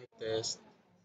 Test.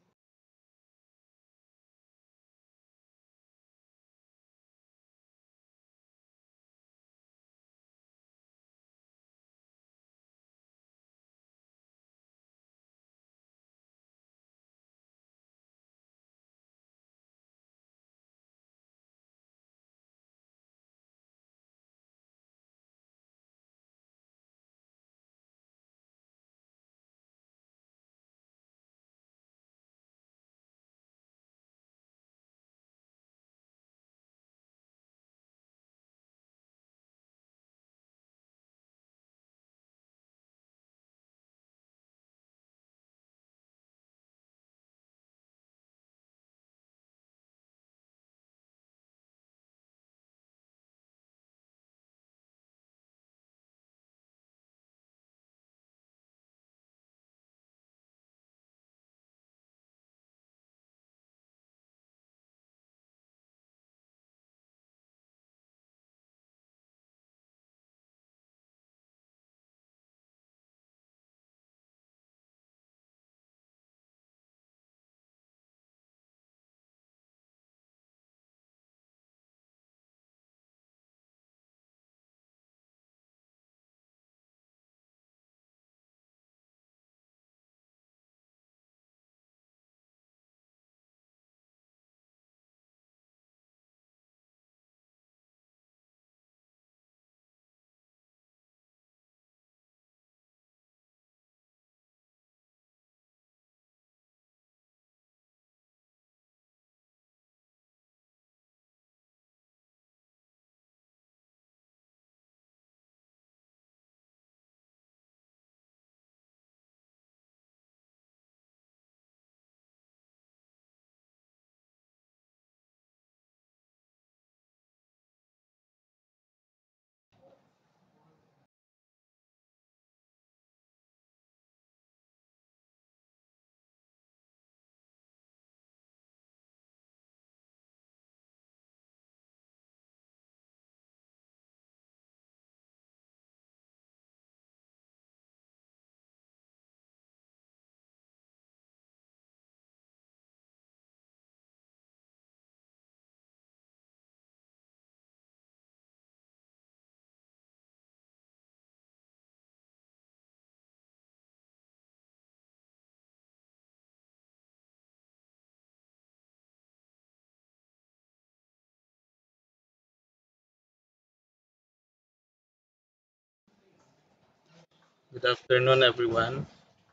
Good afternoon, everyone.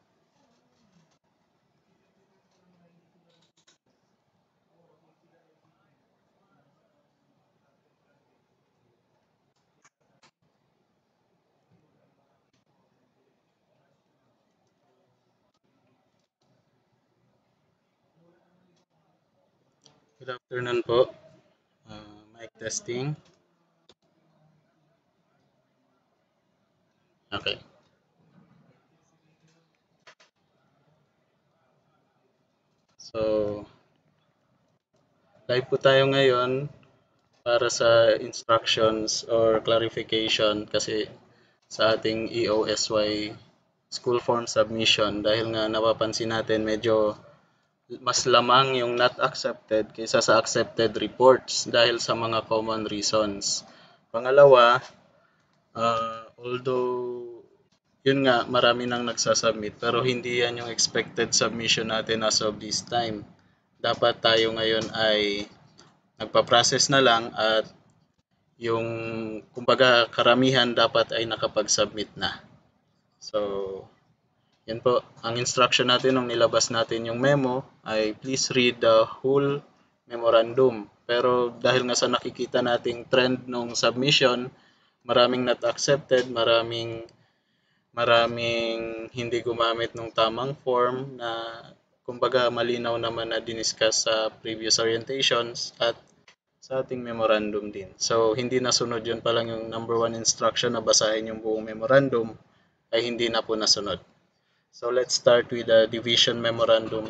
Good afternoon po. Mic testing. Okay. So, live po tayo ngayon para sa instructions or clarification kasi sa ating EOSY school form submission dahil nga napapansin natin medyo mas lamang yung not accepted kaysa sa accepted reports dahil sa mga common reasons. Pangalawa, although yun nga marami nang nagsasubmit pero hindi yan yung expected submission natin as of this time. Dapat tayo ngayon ay nagpa-process na lang at yung kumbaga karamihan dapat ay nakapag-submit na. So, yan po. Ang instruction natin nung nilabas natin yung memo ay please read the whole memorandum. Pero dahil nga sa nakikita nating trend nung submission, maraming not accepted, maraming maraming hindi gumamit ng tamang form na kumbaga malinaw naman na diniscuss sa previous orientations at sa ating memorandum din. So, hindi nasunod yun pa lang yung number one instruction na basahin yung buong memorandum ay hindi na po nasunod. So, let's start with the division memorandum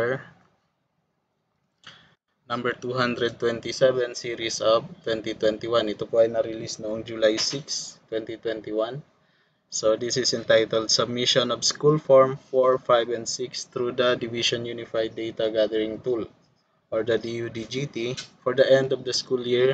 number 227 series of 2021. Ito po ay na-release noong July 6, 2021. So this is entitled Submission of School Form 4, 5, and 6 through the Division Unified Data Gathering Tool or the DUDGT for the end of the school year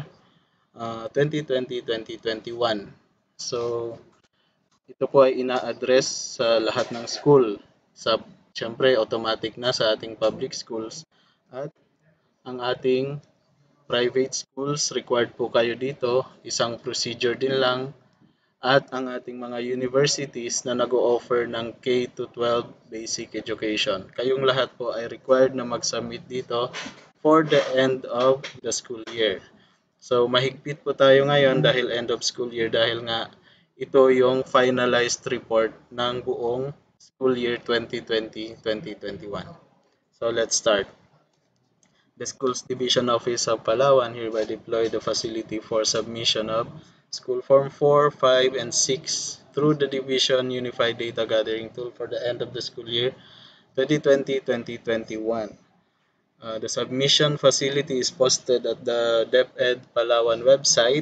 2020-2021. So ito po ay ina-address sa lahat ng school. Siyempre, automatic na sa ating public schools at ang ating private schools, required po kayo dito. Isang procedure din lang at ang ating mga universities na nag-o-offer ng K to 12 basic education. Kayong lahat po ay required na mag-submit dito for the end of the school year. So mahigpit po tayo ngayon dahil end of school year dahil nga ito yung finalized report ng buong school year 2020-2021. So let's start. The Schools Division Office of Palawan hereby deploy the facility for submission of School Form 4, 5, and 6 through the Division Unified Data Gathering Tool for the end of the school year 2020-2021. The submission facility is posted at the DepEd Palawan website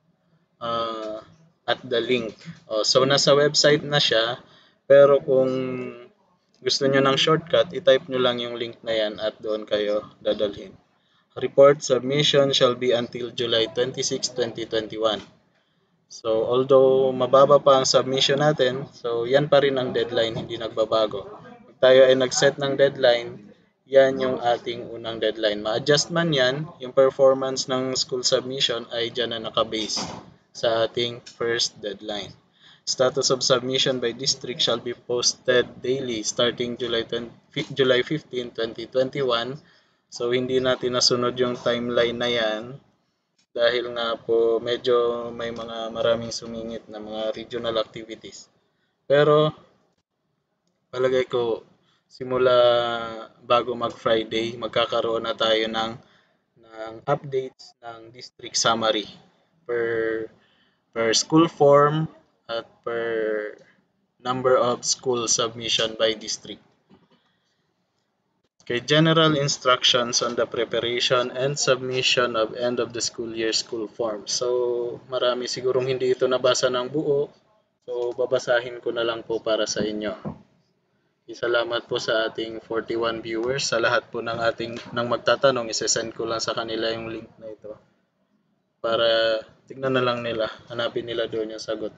at the link. So nasa website na siya, pero kung gusto nyo ng shortcut, i-type nyo lang yung link na yan at doon kayo dadalhin. Report submission shall be until July 26, 2021. So, although mababa pa ang submission natin, so yan pa rin ang deadline, hindi nagbabago. Pag tayo ay nag-set ng deadline, yan yung ating unang deadline. Ma-adjust man yan, yung performance ng school submission ay dyan na nakabase sa ating first deadline. Status of submission by district shall be posted daily starting July 15, 2021. So, hindi natin nasunod yung timeline na yan dahil nga po medyo may mga maraming sumingit na mga regional activities. Pero, palagay ko, simula bago mag-Friday, magkakaroon na tayo ng updates ng district summary per school form at per number of school submission by district. Okay, general instructions on the preparation and submission of end of the school year school form. So, marami sigurong hindi ito nabasa ng buo. So, babasahin ko na lang po para sa inyo. Salamat po sa ating 41 viewers. Sa lahat po ng magtatanong, isesend ko lang sa kanila yung link na ito. Para tignan na lang nila, hanapin nila doon yung sagot.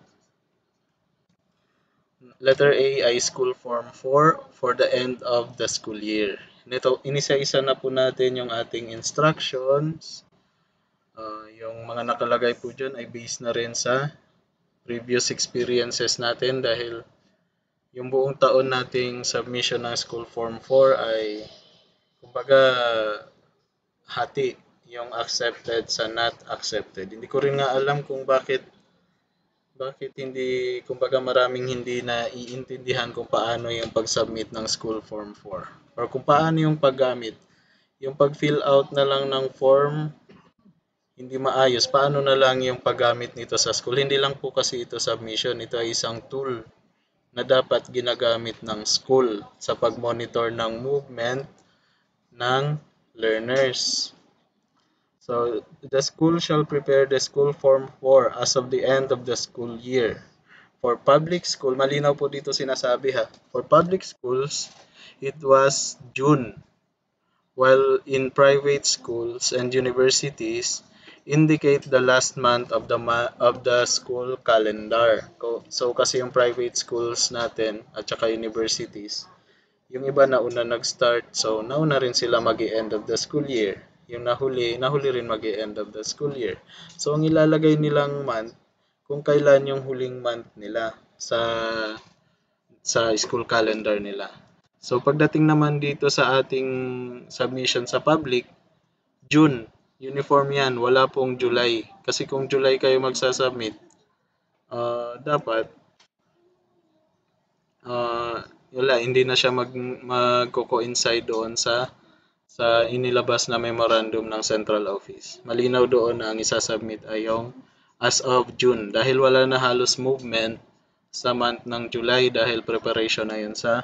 Letter A ay School Form 4 for the end of the school year. Nito, inisa-isa na po natin yung ating instructions. Yung mga nakalagay po dyan ay based na rin sa previous experiences natin dahil yung buong taon nating submission ng School Form 4 ay kumbaga hati yung accepted sa not accepted. Hindi ko rin nga alam kung bakit hindi, kumbaga maraming hindi na iintindihan kung paano yung pag-submit ng School Form 4 or kung paano yung paggamit. Yung pag-fill out na lang ng form, hindi maayos. Paano na lang yung paggamit nito sa school? Hindi lang po kasi ito submission. Ito ay isang tool na dapat ginagamit ng school sa pag-monitor ng movement ng learners. So, the school shall prepare the school form 4 as of the end of the school year. For public school, malinaw po dito sinasabi ha. For public schools, it was June. While in private schools and universities, indicate the last month of the school calendar. So, kasi yung private schools natin at saka universities, yung iba nauna nag-start, so nauna rin sila mag-end of the school year. Yung nahuli rin mag-end of the school year. So, ang ilalagay nilang month, kung kailan yung huling month nila sa school calendar nila. So, pagdating naman dito sa ating submission sa public, June, uniform yan, wala pong July. Kasi kung July kayo magsasubmit, dapat hindi na siya magko-coincide doon sa inilabas na memorandum ng Central Office. Malinaw doon na ang isasubmit ay yung as of June dahil wala na halos movement sa month ng July dahil preparation na yun sa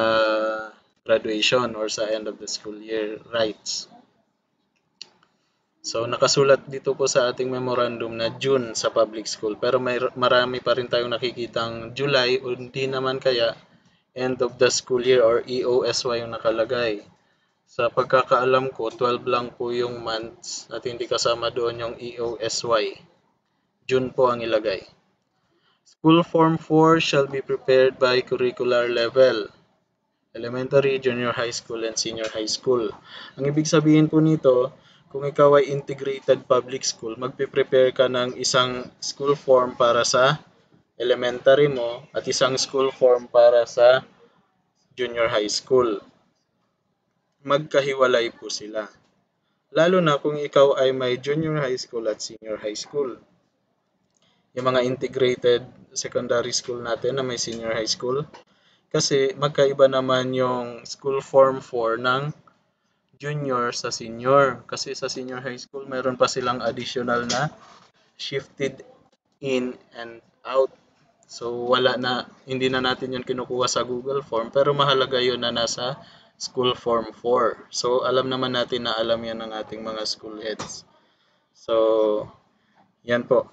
graduation or sa end of the school year rights. So nakasulat dito po sa ating memorandum na June sa public school, pero marami pa rin tayong nakikitang July o hindi naman kaya end of the school year or EOSY yung nakalagay. Sa pagkakaalam ko, 12 lang po yung months at hindi kasama doon yung EOSY. June po ang ilagay. School Form 4 shall be prepared by curricular level, elementary, junior high school, and senior high school. Ang ibig sabihin po nito, kung ikaw ay integrated public school, magpe-prepare ka ng isang school form para sa elementary mo at isang school form para sa junior high school. Magkahiwalay po sila. Lalo na kung ikaw ay may junior high school at senior high school. Yung mga integrated secondary school natin na may senior high school. Kasi magkaiba naman yung school form 4 ng junior sa senior. Kasi sa senior high school, mayroon pa silang additional na shifted in and out. So hindi na natin yun kinukuha sa Google Form, pero mahalaga yun na nasa School Form 4. So alam naman natin na alam yan ng ating mga school heads. So yan po.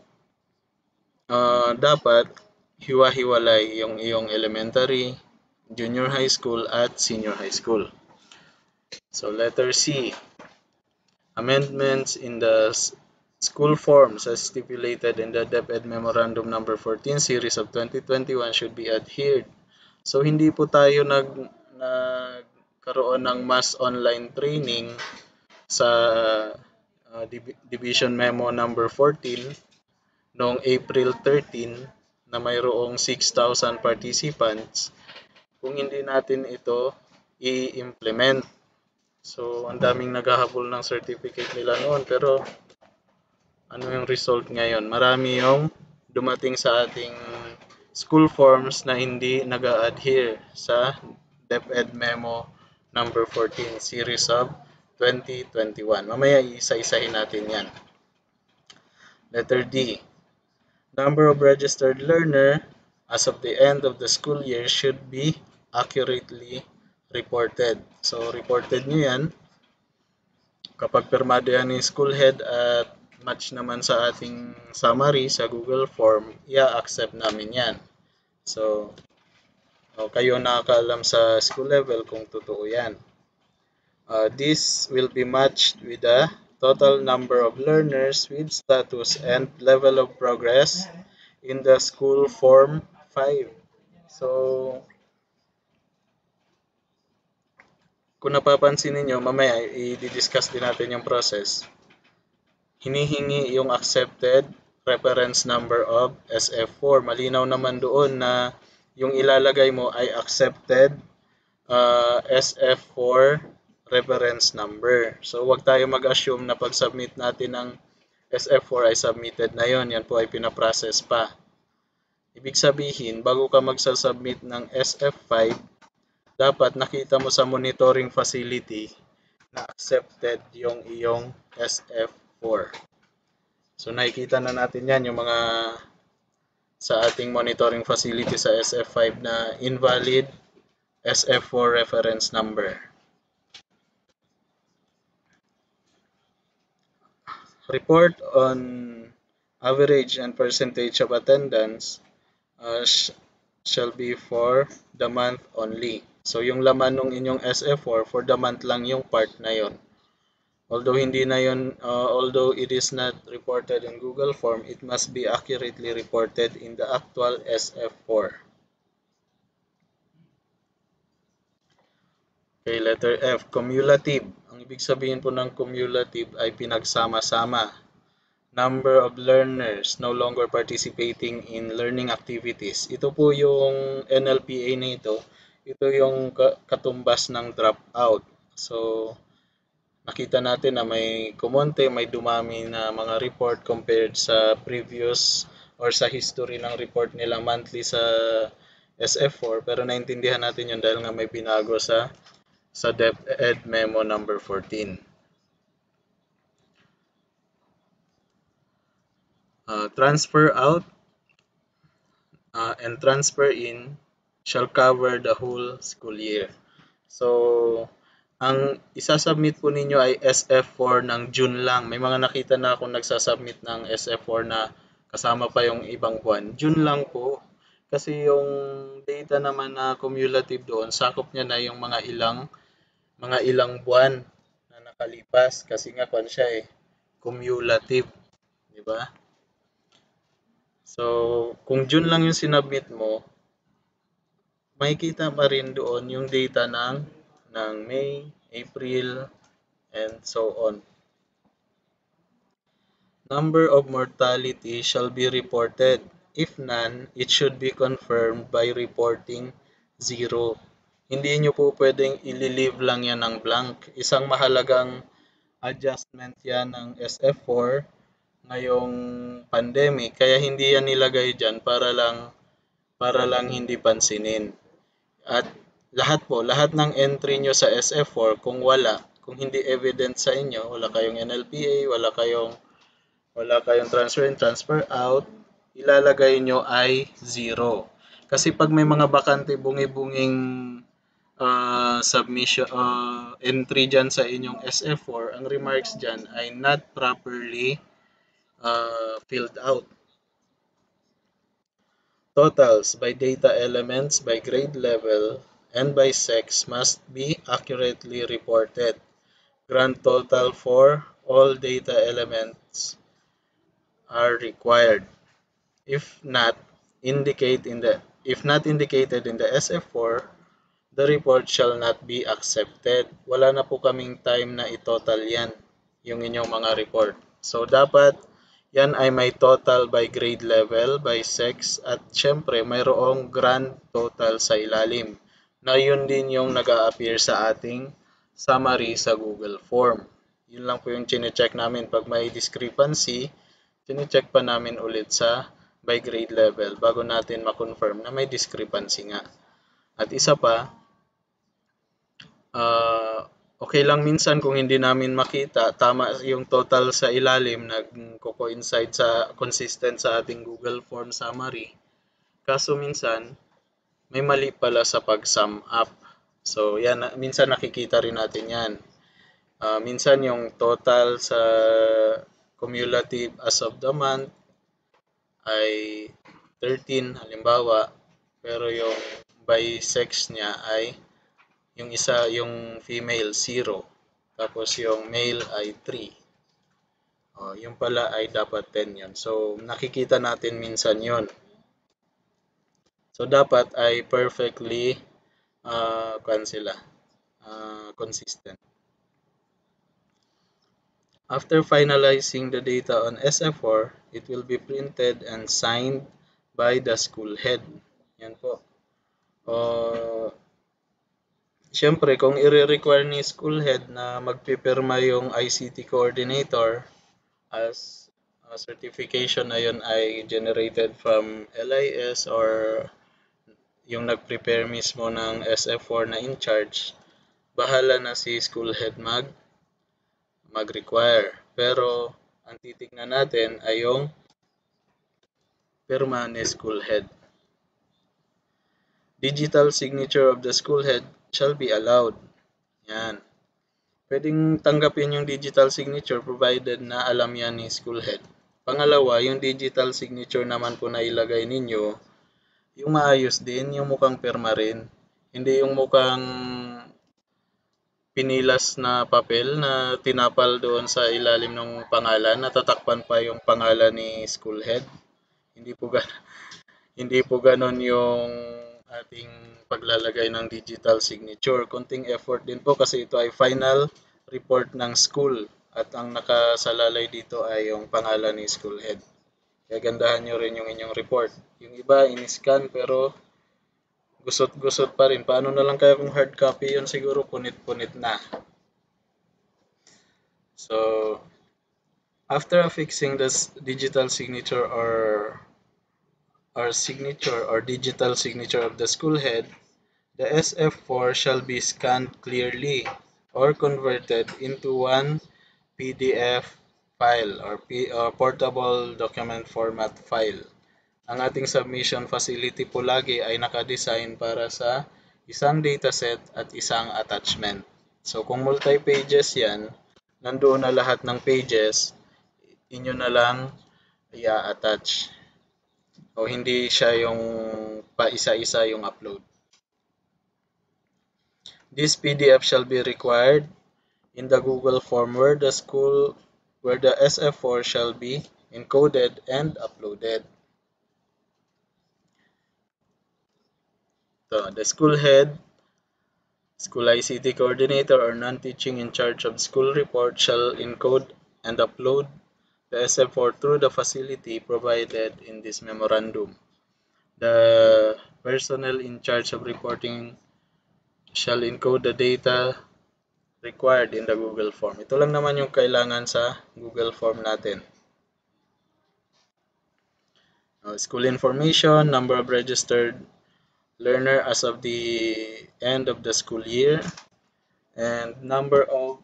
Dapat hiwa-hiwalay yung iyong elementary, junior high school at senior high school. So letter C. Amendments in the school forms as stipulated in the DepEd Memorandum Number 14 Series of 2021 should be adhered. So hindi po tayo nagkaroon ng mass online training sa Division Memo Number 14 noong April 13 na mayroong 6,000 participants kung hindi natin ito i-implement. So, ang daming naghahabol ng certificate nila noon, pero ano yung result ngayon? Marami yung dumating sa ating school forms na hindi nag-adhere sa DepEd Memo number 14 series of 2021. Mamaya isa-isahin natin yan. Letter D. Number of registered learner as of the end of the school year should be accurately reported. So, reported nyo yan. Kapag pirmado yan ni school head at match naman sa ating summary sa Google Form, i-accept namin yan. So, kayo nakakaalam sa school level kung totoo yan. This will be matched with the total number of learners with status and level of progress in the school form 5. So, kung napapansin niyo mamaya i-discuss din natin yung process. Hinihingi yung accepted reference number of SF4. Malinaw naman doon na yung ilalagay mo ay accepted SF4 reference number. So, wag tayo mag-assume na pag-submit natin ng SF4 ay submitted na yon. Yan po ay pinaprocess pa. Ibig sabihin, bago ka magsasubmit ng SF5, dapat nakita mo sa monitoring facility na accepted yung iyong SF4. So, nakikita na natin yan, yung mga sa ating monitoring facility sa SF5 na invalid SF4 reference number. Report on average and percentage of attendance shall be for the month only. So, yung laman ng inyong SF4 for the month lang yung part na yon. Although although it is not reported in Google Form, it must be accurately reported in the actual SF4. Okay, letter F, cumulative. Ang ibig sabihin po ng cumulative ay pinagsama-sama. Number of learners no longer participating in learning activities. Ito po yung NLPA na ito. Ito yung katumbas ng dropout. So, nakita natin na may kumonte, may dumami na mga report compared sa previous or sa history ng report nila monthly sa SF4. Pero naintindihan natin yun dahil nga may binago sa DepEd Memo number 14. Transfer out and transfer in shall cover the whole school year. So, Ang isasubmit po ninyo ay SF4 ng June lang. May mga nakita na akong nagsasubmit ng SF4 na kasama pa yung ibang buwan. June lang po. Kasi yung data naman na cumulative doon, sakop niya na yung mga ilang buwan na nakalipas kasi nga kwan siya cumulative, di ba? So, kung June lang yung sinubmit mo, makikita pa rin doon yung data ng May, April, and so on. Number of mortality shall be reported. If none, it should be confirmed by reporting 0. Hindi nyo po pwedeng ililive lang yan ng blank. Isang mahalagang adjustment yan ng SF4 ngayong pandemic. Kaya hindi yan nilagay dyan para lang hindi pansinin. At lahat ng entry nyo sa SF4, kung hindi evident sa inyo, wala kayong NLPA, wala kayong transfer in, transfer out, ilalagay nyo ay 0. Kasi pag may mga bakante bungi-bunging submission entry dyan sa inyong SF4, ang remarks dyan ay not properly filled out. Totals by data elements, by grade level, and by sex must be accurately reported. Grand total for all data elements are required. If not if not indicated in the SF4, the report shall not be accepted. Wala na po kaming time na i-total yan, yung inyong mga report. So, dapat yan ay may total by grade level, by sex, at syempre mayroong grand total sa ilalim. Na yun din yung nag-a-appear sa ating summary sa Google Form. Yun lang po yung chine-check namin. Pag may discrepancy, chine-check pa namin ulit sa by grade level bago natin ma-confirm na may discrepancy nga. At isa pa, okay lang minsan kung hindi namin makita tama yung total sa ilalim nagko-coincide sa consistent sa ating Google Form summary. Kaso minsan may mali pala sa pag-sum up. So yan minsan nakikita rin natin yan. Minsan yung total sa cumulative as of the month ay 13 halimbawa, pero yung by sex niya ay yung female 0, tapos yung male ay 3. Yung pala ay dapat 10 yun. So nakikita natin minsan yun. So dapat ay perfectly consistent. After finalizing the data on SF4, it will be printed and signed by the school head. Yan po. Siyempre, kung i-require ni school head na magpipirma yung ICT coordinator as certification na yun ay generated from LIS or yung nag-prepare mismo ng SF4 na in charge, bahala na si school head mag-require. Pero ang titignan natin ay yung pirma ni school head. Digital signature of the school head shall be allowed. Yan. Pwedeng tanggapin yung digital signature provided na alam yan ni school head. Pangalawa, yung digital signature naman po na ilagay ninyo, yung maayos din, yung mukhang pirma rin. Hindi yung mukhang pinilas na papel na tinapal doon sa ilalim ng pangalan, natatakpan pa yung pangalan ni school head. Hindi po ganon yung ating paglalagay ng digital signature. Konting effort din po kasi ito ay final report ng school at ang nakasalalay dito ay yung pangalan ni school head. Kaya gandahan nyo rin yung inyong report. Yung iba in-scan pero gusot-gusot pa rin. Paano na lang kaya kung hard copy yun, siguro punit-punit na. So, after affixing this digital signature or signature or digital signature of the school head, the SF4 shall be scanned clearly or converted into one PDF file or portable document format file. Ang ating submission facility po lagi ay nakadesign para sa isang dataset at isang attachment. So kung multi-pages yan, nandoon na lahat ng pages, inyo na lang i-attach. O hindi siya yung pa-isa-isa yung upload. This PDF shall be required in the Google form where the SF4 shall be encoded and uploaded. So, the school head, school ICT coordinator, or non-teaching in charge of school report shall encode and upload the SF4 through the facility provided in this memorandum. The personnel in charge of reporting shall encode the data required in the Google form. Ito lang naman yung kailangan sa Google form natin. School information, number of registered learner as of the end of the school year, and number of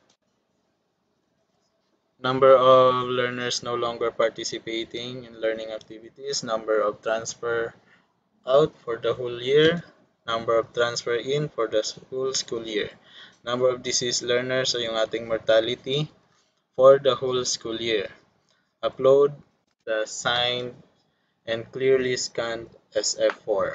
learners no longer participating in learning activities, number of transfer out for the whole year, number of transfer in for the whole school year, number of deceased learners, so yung ating mortality for the whole school year. Upload the signed and clearly scanned SF4.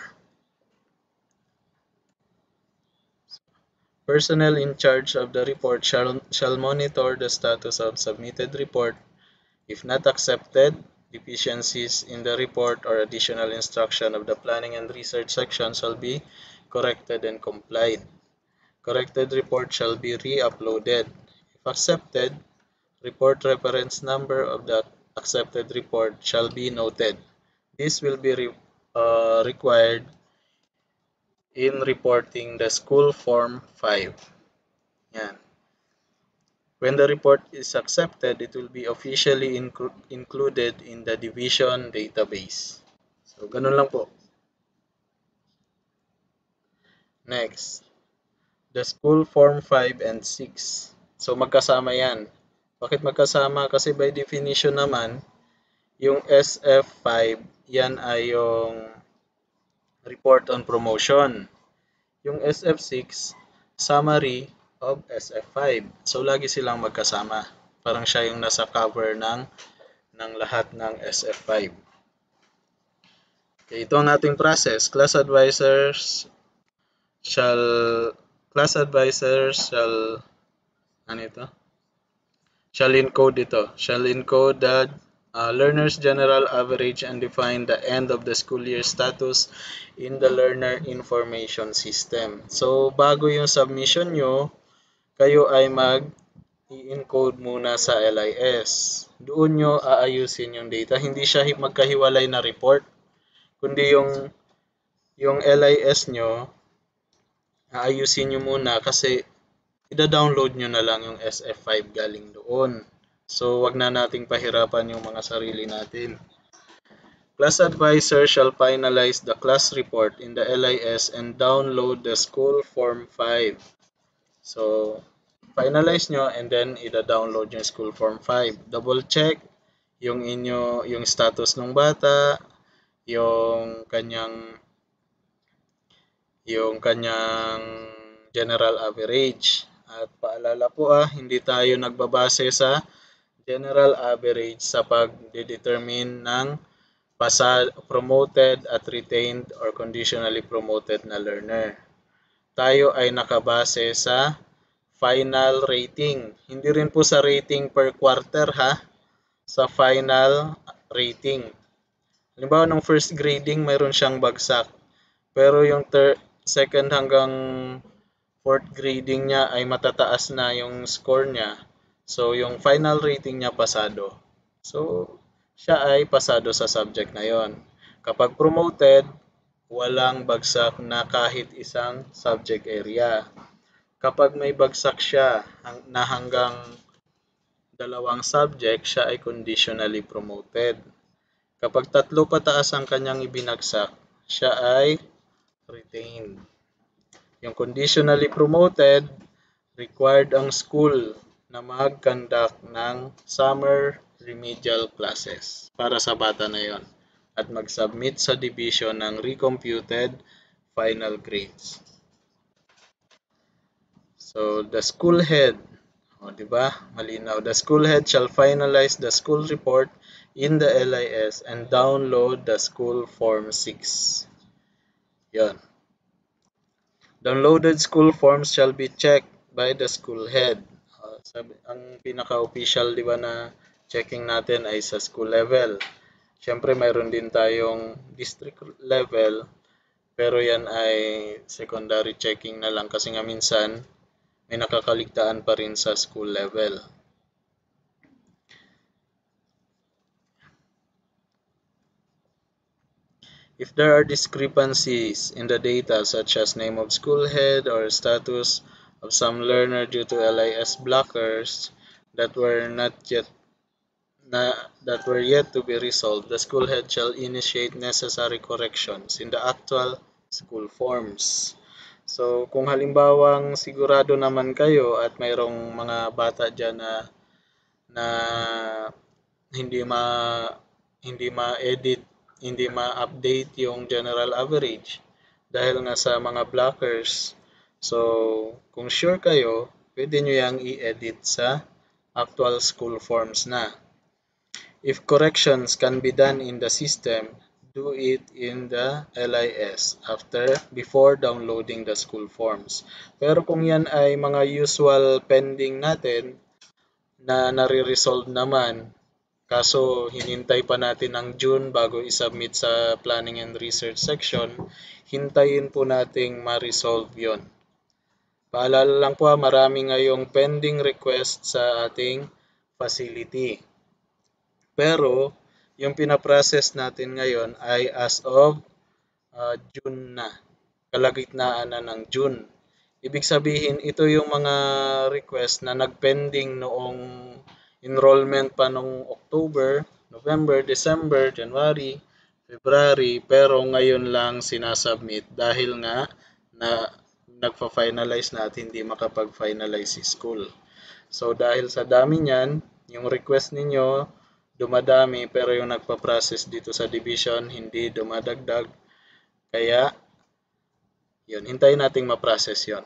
Personnel in charge of the report shall monitor the status of submitted report. If not accepted, deficiencies in the report or additional instruction of the planning and research section shall be corrected and complied. Corrected report shall be re-uploaded. If accepted, report reference number of the accepted report shall be noted. This will be required in reporting the school form 5. Yan. When the report is accepted, it will be officially included in the division database. So, ganun lang po. Next, the school form 5 and 6. So, magkasama yan. Bakit magkasama? Kasi by definition naman, yung SF5, yan ay yung report on promotion. Yung SF6, summary of SF5. So, lagi silang magkasama. Parang siya yung nasa cover ng lahat ng SF5. Okay, ito ang ating process. Class advisors shall encode ito. Shall encode the learner's general average and define the end of the school year status in the learner information system. So, bago yung submission nyo, kayo ay i-encode muna sa LIS. Doon nyo aayusin yung data. Hindi siya magkahiwalay na report, kundi yung LIS nyo, aayusin nyo muna kasi ida-download nyo na lang yung SF5 galing doon. So, wag na nating pahirapan yung mga sarili natin. Class advisor shall finalize the class report in the LIS and download the school form 5. So, finalize nyo and then ida-download yung school form 5. Double check yung status ng bata, yung kanyang general average. At paalala po hindi tayo nagbabase sa general average sa pag-determine ng promoted at retained or conditionally promoted na learner. Tayo ay nakabase sa final rating. Hindi rin po sa rating per quarter sa final rating. Halimbawa, nung first grading, mayroon siyang bagsak. Pero yung second hanggang fourth grading niya ay matataas na yung score niya. So, yung final rating niya pasado. So, siya ay pasado sa subject na yon. Kapag promoted, walang bagsak na kahit isang subject area. Kapag may bagsak siya na hanggang 2 subject, siya ay conditionally promoted. Kapag 3 pataas ang kanyang ibinagsak, siya ay retained. Yung conditionally promoted, required ang school na mag-conduct ng summer remedial classes para sa bata na yon at mag-submit sa division ng recomputed final grades. So, the school head, o, di ba? Malinaw. The school head shall finalize the school report in the LIS and download the school form 6. Yan. Downloaded school forms shall be checked by the school head. Ang pinaka-official, di ba, na checking natin ay sa school level. Siyempre, mayroon din tayong district level, pero yan ay secondary checking na lang kasi nga minsan may nakakaligtaan pa rin sa school level. If there are discrepancies in the data such as name of school head or status of some learner due to LIS blockers that were not yet that were yet to be resolved, the school head shall initiate necessary corrections in the actual school forms. So, kung halimbawang sigurado naman kayo at mayroong mga bata dyan na hindi ma hindi ma-edit, hindi ma-update yung general average dahil nga sa mga blockers. So, kung sure kayo, pwede nyo yang i-edit sa actual school forms na. If corrections can be done in the system, do it in the LIS before downloading the school forms. Pero kung yan ay mga usual pending natin na nare-resolve naman, kaso hinintay pa natin ang June bago i-submit sa Planning and Research section, hintayin po nating ma-resolve yon. Paalala lang po, marami ngayong pending request sa ating facility. Pero yung pinaprocess natin ngayon ay as of June na, kalagitnaan na ng June. Ibig sabihin, ito yung mga request na nagpending noong enrollment pa noong October, November, December, January, February, pero ngayon lang sinasubmit dahil nga na nagpa-finalize na at hindi makapag-finalize si school. So dahil sa dami niyan, yung request ninyo dumadami pero yung nagpa-process dito sa division hindi dumadagdag. Kaya yun, hintayin nating ma-process yun.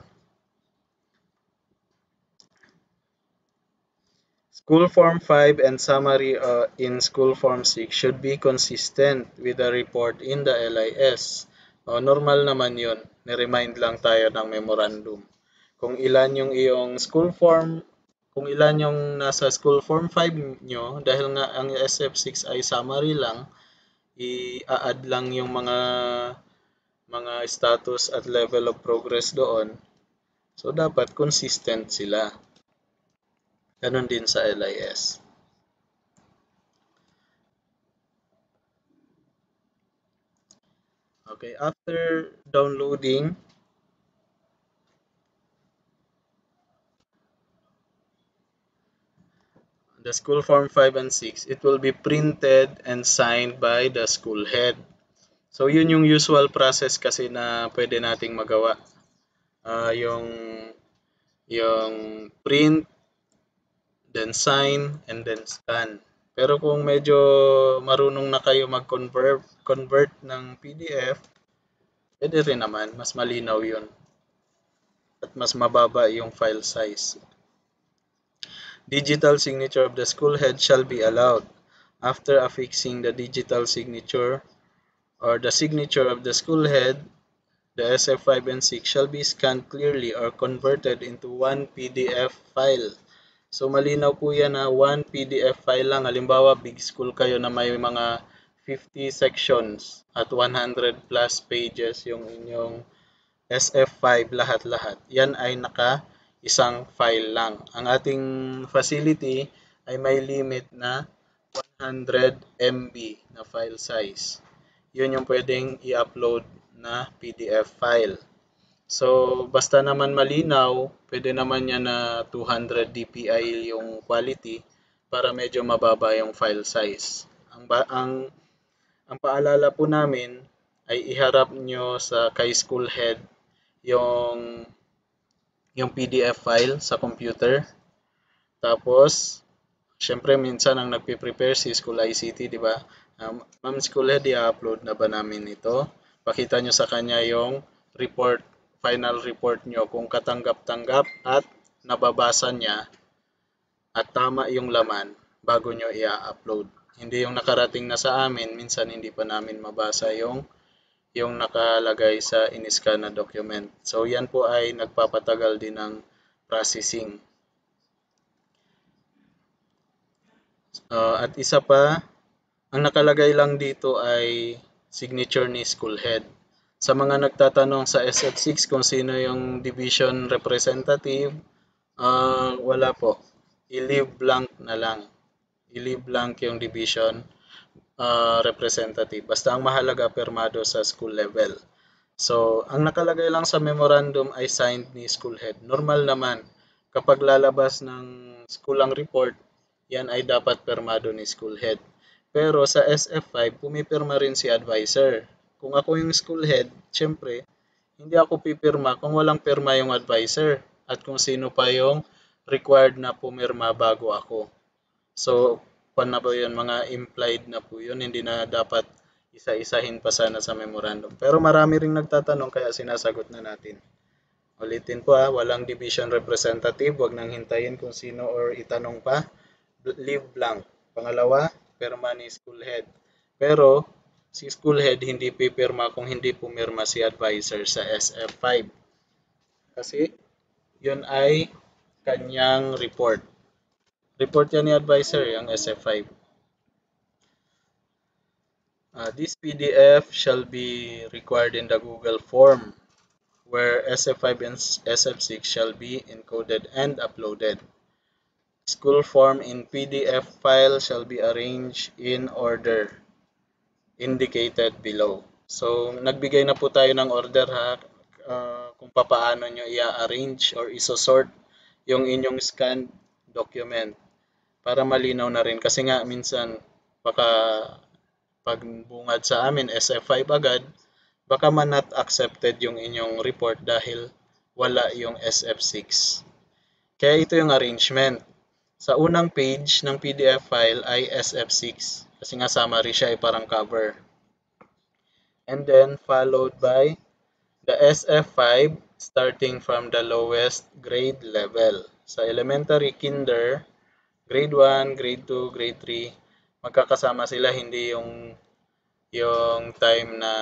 School Form 5 and summary in School Form 6 should be consistent with the report in the LIS. Normal naman yun. Ni-remind lang tayo ng memorandum. Kung ilan yung iyong school form, kung ilan yung nasa School Form 5 nyo, dahil nga ang SF6 ay summary lang, i-add lang yung mga status at level of progress doon. So, dapat consistent sila. Ganon din sa LIS. Okay, after downloading, the school form 5 and 6, it will be printed and signed by the school head. So, yun yung usual process kasi na pwede nating magawa. Yung print, then sign, and then scan. Pero kung medyo marunong na kayo mag-convert ng PDF, pwede rin naman. Mas malinaw yun. At mas mababa yung file size. Digital signature of the school head shall be allowed. After affixing the digital signature or the signature of the school head, the SF5 and 6 shall be scanned clearly or converted into one PDF file. So malinaw po yan na one PDF file lang. Halimbawa, big school kayo na may mga 50 sections at 100 plus pages yung inyong SF5 lahat-lahat. Yan ay isang file lang. Ang ating facility ay may limit na 100 MB na file size. Yun yung pwedeng i-upload na PDF file. So, basta naman malinaw, pwede naman yan na 200 dpi yung quality para medyo mababa yung file size. Ang paalala po namin ay iharap nyo sa kay school head yung PDF file sa computer. Tapos, syempre minsan ang nagpe-prepare si School ICT, di ba? Ma'am School Head, i-upload na ba namin ito? Pakita nyo sa kanya yung report final report nyo kung katanggap-tanggap at nababasa niya at tama yung laman bago nyo i-upload. Hindi yung nakarating na sa amin, minsan hindi pa namin mabasa yung nakalagay sa in-scan na document. So yan po ay nagpapatagal din ng processing. At isa pa, ang nakalagay lang dito ay signature ni school head. Sa mga nagtatanong sa SF6 kung sino yung division representative, wala po. I-leave blank na lang. I-leave blank yung division representative. Basta ang mahalaga permado sa school level. So, ang nakalagay lang sa memorandum ay signed ni school head. Normal naman, kapag lalabas ng school ang report, yan ay dapat permado ni school head. Pero sa SF5, pumipirma rin si advisor. Kung ako yung school head, syempre, hindi ako pipirma kung walang pirma yung advisor at kung sino pa yung required na pumirma bago ako. So, paano ba yun? Mga implied na po yun. Hindi na dapat isa-isahin pa sana sa memorandum. Pero marami ring nagtatanong kaya sinasagot na natin. Ulitin po walang division representative. Huwag nang hintayin kung sino or itanong pa. Leave blank. Pangalawa, pirma ni school head. Pero si school head hindi pipirma kung hindi pumirma si advisor sa SF5. Kasi yun ay kanyang report. Report yan ni advisor, yung SF5. This PDF shall be required in the Google form where SF5 and SF6 shall be encoded and uploaded. School form in PDF file shall be arranged in order indicated below. So, nagbigay na po tayo ng order kung paano nyo i-arrange or isosort yung inyong scanned document para malinaw na rin. Kasi nga minsan baka pagbungad sa amin SF5 agad, baka man not accepted yung inyong report dahil wala yung SF6. Kaya ito yung arrangement. Sa unang page ng PDF file ay SF6 kasi nga summary siya ay parang cover. And then followed by the SF5 starting from the lowest grade level. Sa elementary, kinder, grade 1, grade 2, grade 3, magkakasama sila, hindi yung time na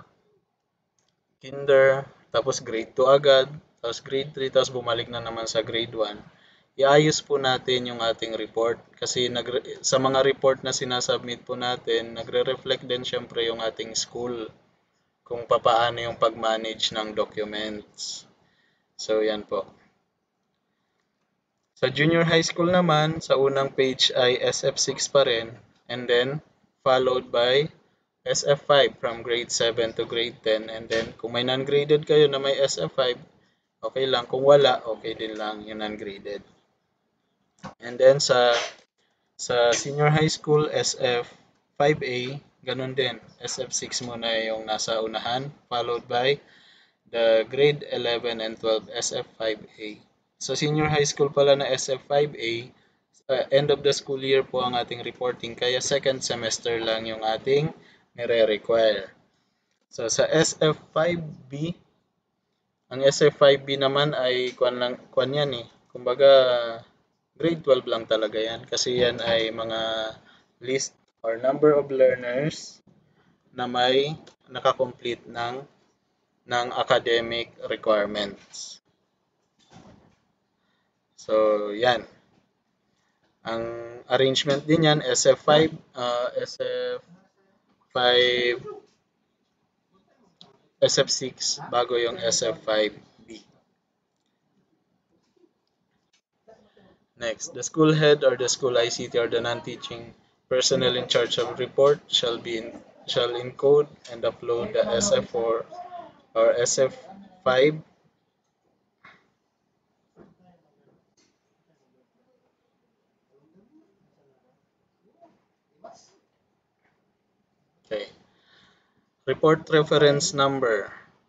kinder, tapos grade 2 agad, tapos grade 3, tapos bumalik na naman sa grade 1. Iayos po natin yung ating report kasi sa mga report na sinasubmit po natin, nagre-reflect din syempre yung ating school kung papaano yung pag-manage ng documents. So, yan po. Sa junior high school naman, sa unang page ay SF6 pa rin and then followed by SF5 from grade 7 to grade 10 and then kung may non-graded kayo na may SF5, okay lang. Kung wala, okay din lang yung non-graded. And then sa senior high school, SF5A, ganun din. SF6 muna yung nasa unahan, followed by the grade 11 and 12 SF5A. Sa senior high school pala na SF5A, end of the school year po ang ating reporting, kaya second semester lang yung ating nire-require. So sa SF5B, ang SF5B naman ay kwan yan eh. Kumbaga, grade 12 lang talaga yan kasi yan ay mga list or number of learners na may nakakomplete ng academic requirements. So, yan. Ang arrangement din yan, SF5, SF6 bago yung SF5B. Next, the school head or the school ICT or the non-teaching personnel in charge of report shall encode and upload the SF4 or SF5 okay. Report reference number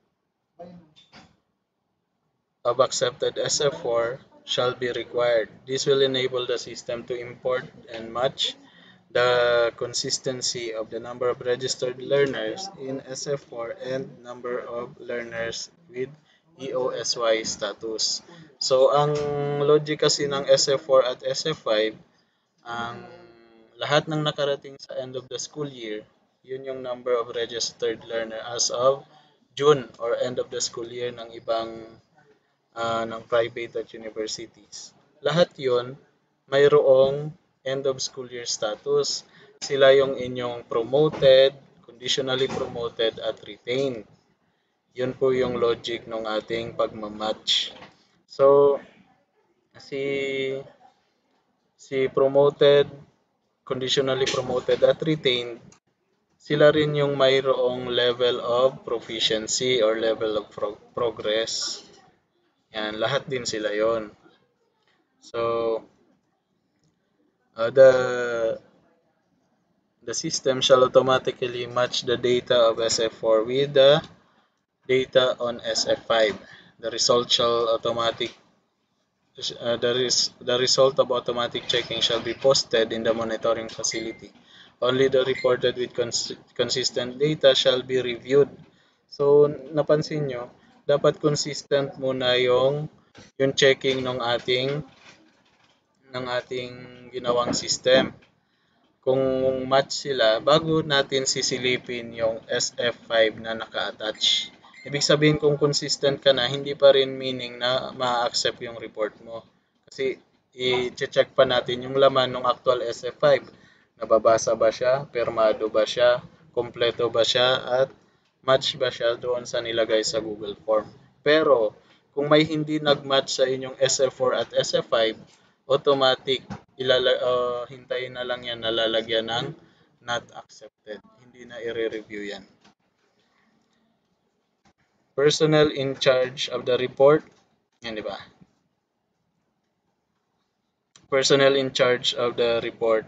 of accepted SF4 shall be required. This will enable the system to import and match the consistency of the number of registered learners in SF4 and number of learners with EOSY status. So, ang logic kasi ng SF4 at SF5, ang lahat ng nakarating sa end of the school year, yun yung number of registered learner as of June or end of the school year ng ibang ng private at universities. Lahat yun mayroong end of school year status. Sila yung inyong promoted, conditionally promoted at retained. Yun po yung logic ng ating pagmamatch. So, si promoted, conditionally promoted at retained, sila rin yung mayroong level of proficiency or level of progress. Yan, lahat din sila yon. So, the system shall automatically match the data of SF4 with the data on SF5. The result shall the result of automatic checking shall be posted in the monitoring facility. Only the reported with consistent data shall be reviewed. So, napansin nyo, dapat consistent muna yung checking ng ating ginawang system. Kung match sila, bago natin sisilipin yung SF5 na naka-attach. Ibig sabihin kung consistent ka na, hindi pa rin meaning na ma-accept yung report mo. Kasi i-check pa natin yung laman ng actual SF5. Nababasa ba siya? Permado ba siya? Kompleto ba siya? At match ba siya doon sa nilagay sa Google Form? Pero kung may hindi nag-match sa inyong SF4 at SF5, automatic hintayin na lang yan na lalagyan ng not accepted. Hindi na i-review yan. Personnel in charge of the report. Yan, di ba? Personnel in charge of the report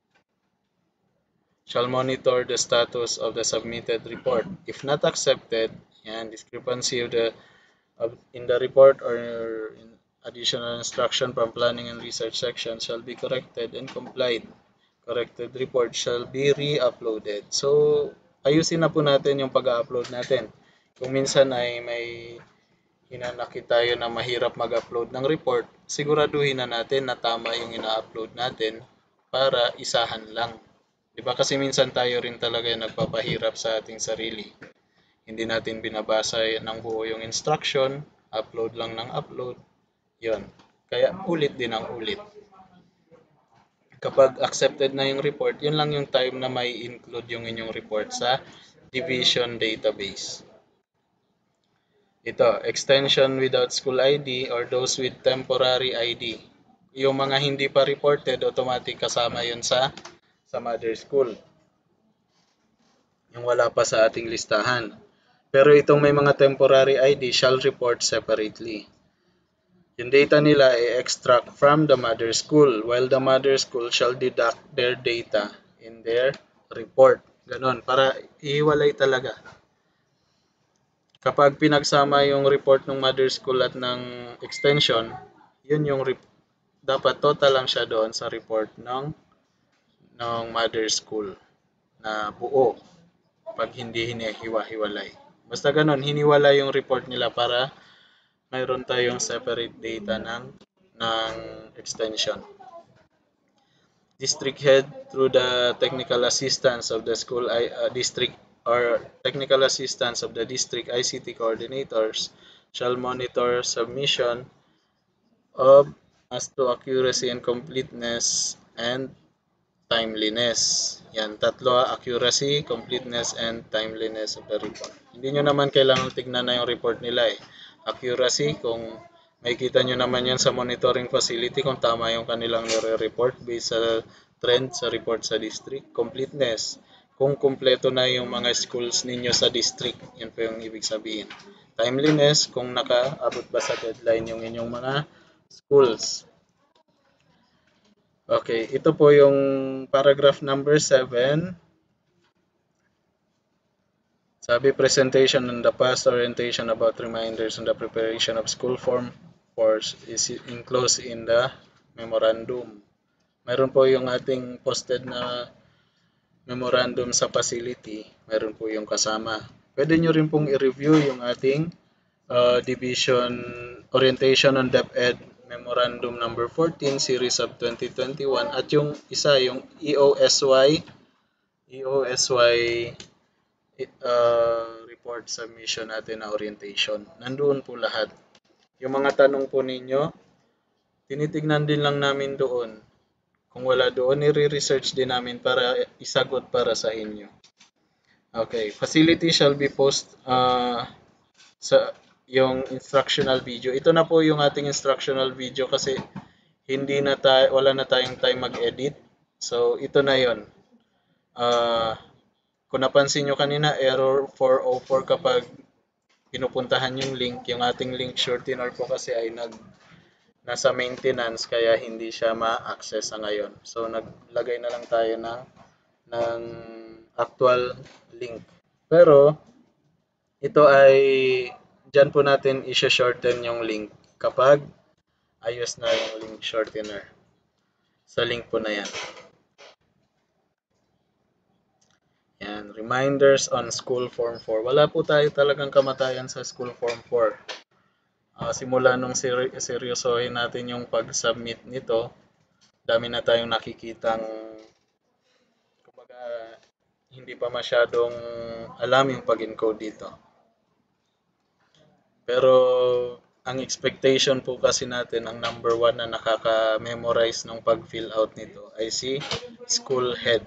shall monitor the status of the submitted report. If not accepted, yan, discrepancy in the report or in additional instruction from planning and research section shall be corrected and complied. Corrected report shall be re-uploaded. So, ayusin na po natin yung pag-upload natin. Kung minsan ay may hinanakit tayo na mahirap mag-upload ng report, siguraduhin na natin na tama yung ina-upload natin para isahan lang. Diba kasi minsan tayo rin talaga yung nagpapahirap sa ating sarili. Hindi natin binabasa ng buo yung instruction, upload lang ng upload. Yon. Kaya ulit din ang ulit. Kapag accepted na yung report, yun lang yung time na may include yung inyong report sa division database. Ito, extension without school ID or those with temporary ID. Yung mga hindi pa reported, automatic kasama yun sa mother school. Yung wala pa sa ating listahan. Pero itong may mga temporary ID shall report separately. Yung data nila i-extract from the mother school while the mother school shall deduct their data in their report. Ganon, para ihiwalay talaga. Kapag pinagsama yung report ng mother school at ng extension, yun yung dapat total lang siya doon sa report ng mother school na buo pag hindi hinihiwa-hiwalay. Basta ganon, hiniwala yung report nila para mayroon tayong separate data ng extension. District head through the technical assistance of the school district or technical assistance of the district ICT coordinators shall monitor submission of as to accuracy and completeness and timeliness. Yan, tatlo, accuracy, completeness, and timeliness of the report. Hindi nyo naman kailangan tignan na yung report nila eh. Accuracy, kung makikita nyo naman yan sa monitoring facility kung tama yung kanilang nire-report based sa trend sa report sa district. Completeness, kung kumpleto na yung mga schools ninyo sa district, yun po yung ibig sabihin. Timeliness, kung nakaabot ba sa deadline yung inyong mga schools. Okay, ito po yung paragraph number 7. Sabi, presentation on the past orientation about reminders on the preparation of school form force is enclosed in the memorandum. Mayroon po yung ating posted na memorandum sa facility. Mayroon po yung kasama. Pwede nyo rin pong i-review yung ating Division Orientation on DepEd Memorandum number 14 series of 2021 at yung isa yung EOSY report submission natin na orientation. Nandoon po lahat. Yung mga tanong po ninyo, tinitignan din lang namin doon. Kung wala doon, i-research din namin para isagot para sa inyo. Okay, facility shall be post sa yung instructional video. Ito na po yung ating instructional video kasi wala na tayong time mag-edit. So ito na 'yon. Kung napansin nyo kanina, error 404 kapag pinupuntahan yung link. Yung ating link shortener po kasi ay nasa maintenance kaya hindi siya ma-access sa ngayon. So naglagay na lang tayo ng actual link. Pero ito ay dyan po natin i-shorten yung link kapag ayos na yung link shortener sa link po na yan. Yan, reminders on school form 4. Wala po tayo talagang kamatayan sa school form 4. Simula nung seryosohin natin yung pag-submit nito, dami na tayong nakikitang kumbaga hindi pa masyadong alam yung pag-encode dito. Pero ang expectation po kasi natin, ang number 1 na nakaka-memorize ng pag-fill out nito ay si school head.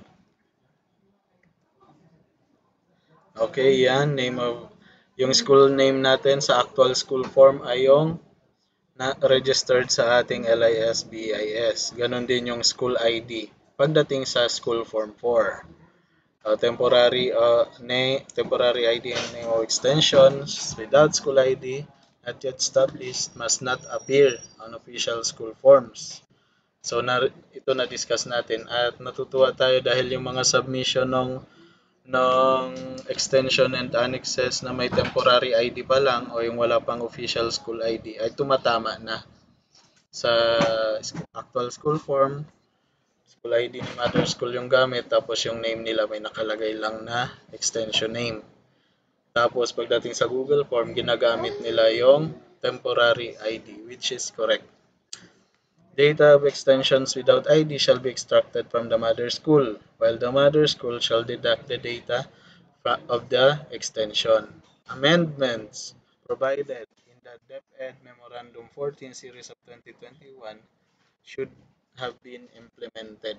Okay, yan. Yung school name natin sa actual school form ay yung registered sa ating LIS BIS. Ganon din yung school ID pagdating sa school form 4. Temporary ID and name of extensions without school ID not yet established must not appear on official school forms. So ito na discuss natin at natutuwa tayo dahil yung mga submission ng extension and annexes na may temporary ID pa lang o yung wala pang official school ID ay tumatama na sa actual school form. School ID ni mother school yung gamit tapos yung name nila may nakalagay lang na extension name. Tapos pagdating sa Google form ginagamit nila yung temporary ID which is correct. Data of extensions without ID shall be extracted from the mother school, while the mother school shall deduct the data of the extension. Amendments provided in the DepEd Memorandum 14 series of 2021 should have been implemented.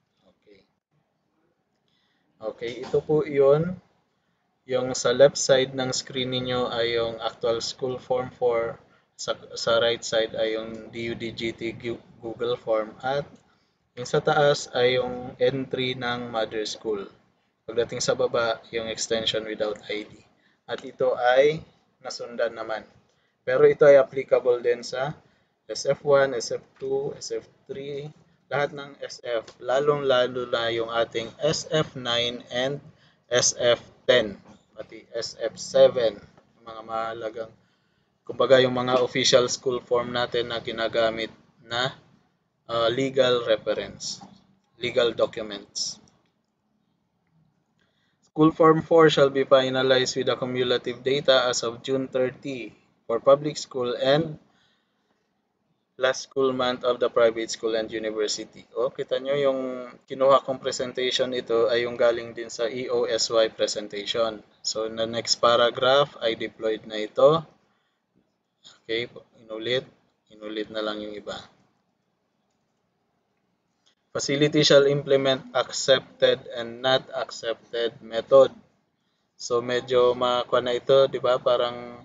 Okay, ito po yun. Yung sa left side ng screen niyo ay yung actual school form 4. Sa right side ay yung DUDGT Google form at yung sa taas ay yung entry ng mother school. Pagdating sa baba, yung extension without ID. At ito ay nasundan naman. Pero ito ay applicable din sa SF1, SF2, SF3, lahat ng SF, lalong-lalo na yung ating SF9 and SF10, pati SF7, mga mahalagang, kumbaga yung mga official school form natin na ginagamit na legal reference, legal documents. School Form 4 shall be finalized with the cumulative data as of June 30 for public school and last school month of the private school and university. Kita nyo yung kinuha kong presentation ito ay yung galing din sa EOSY presentation. So, na next paragraph ay deployed na ito. Okay, inulit na lang yung iba. Facility shall implement accepted and not accepted method. So, medyo makuha na ito, di ba? Parang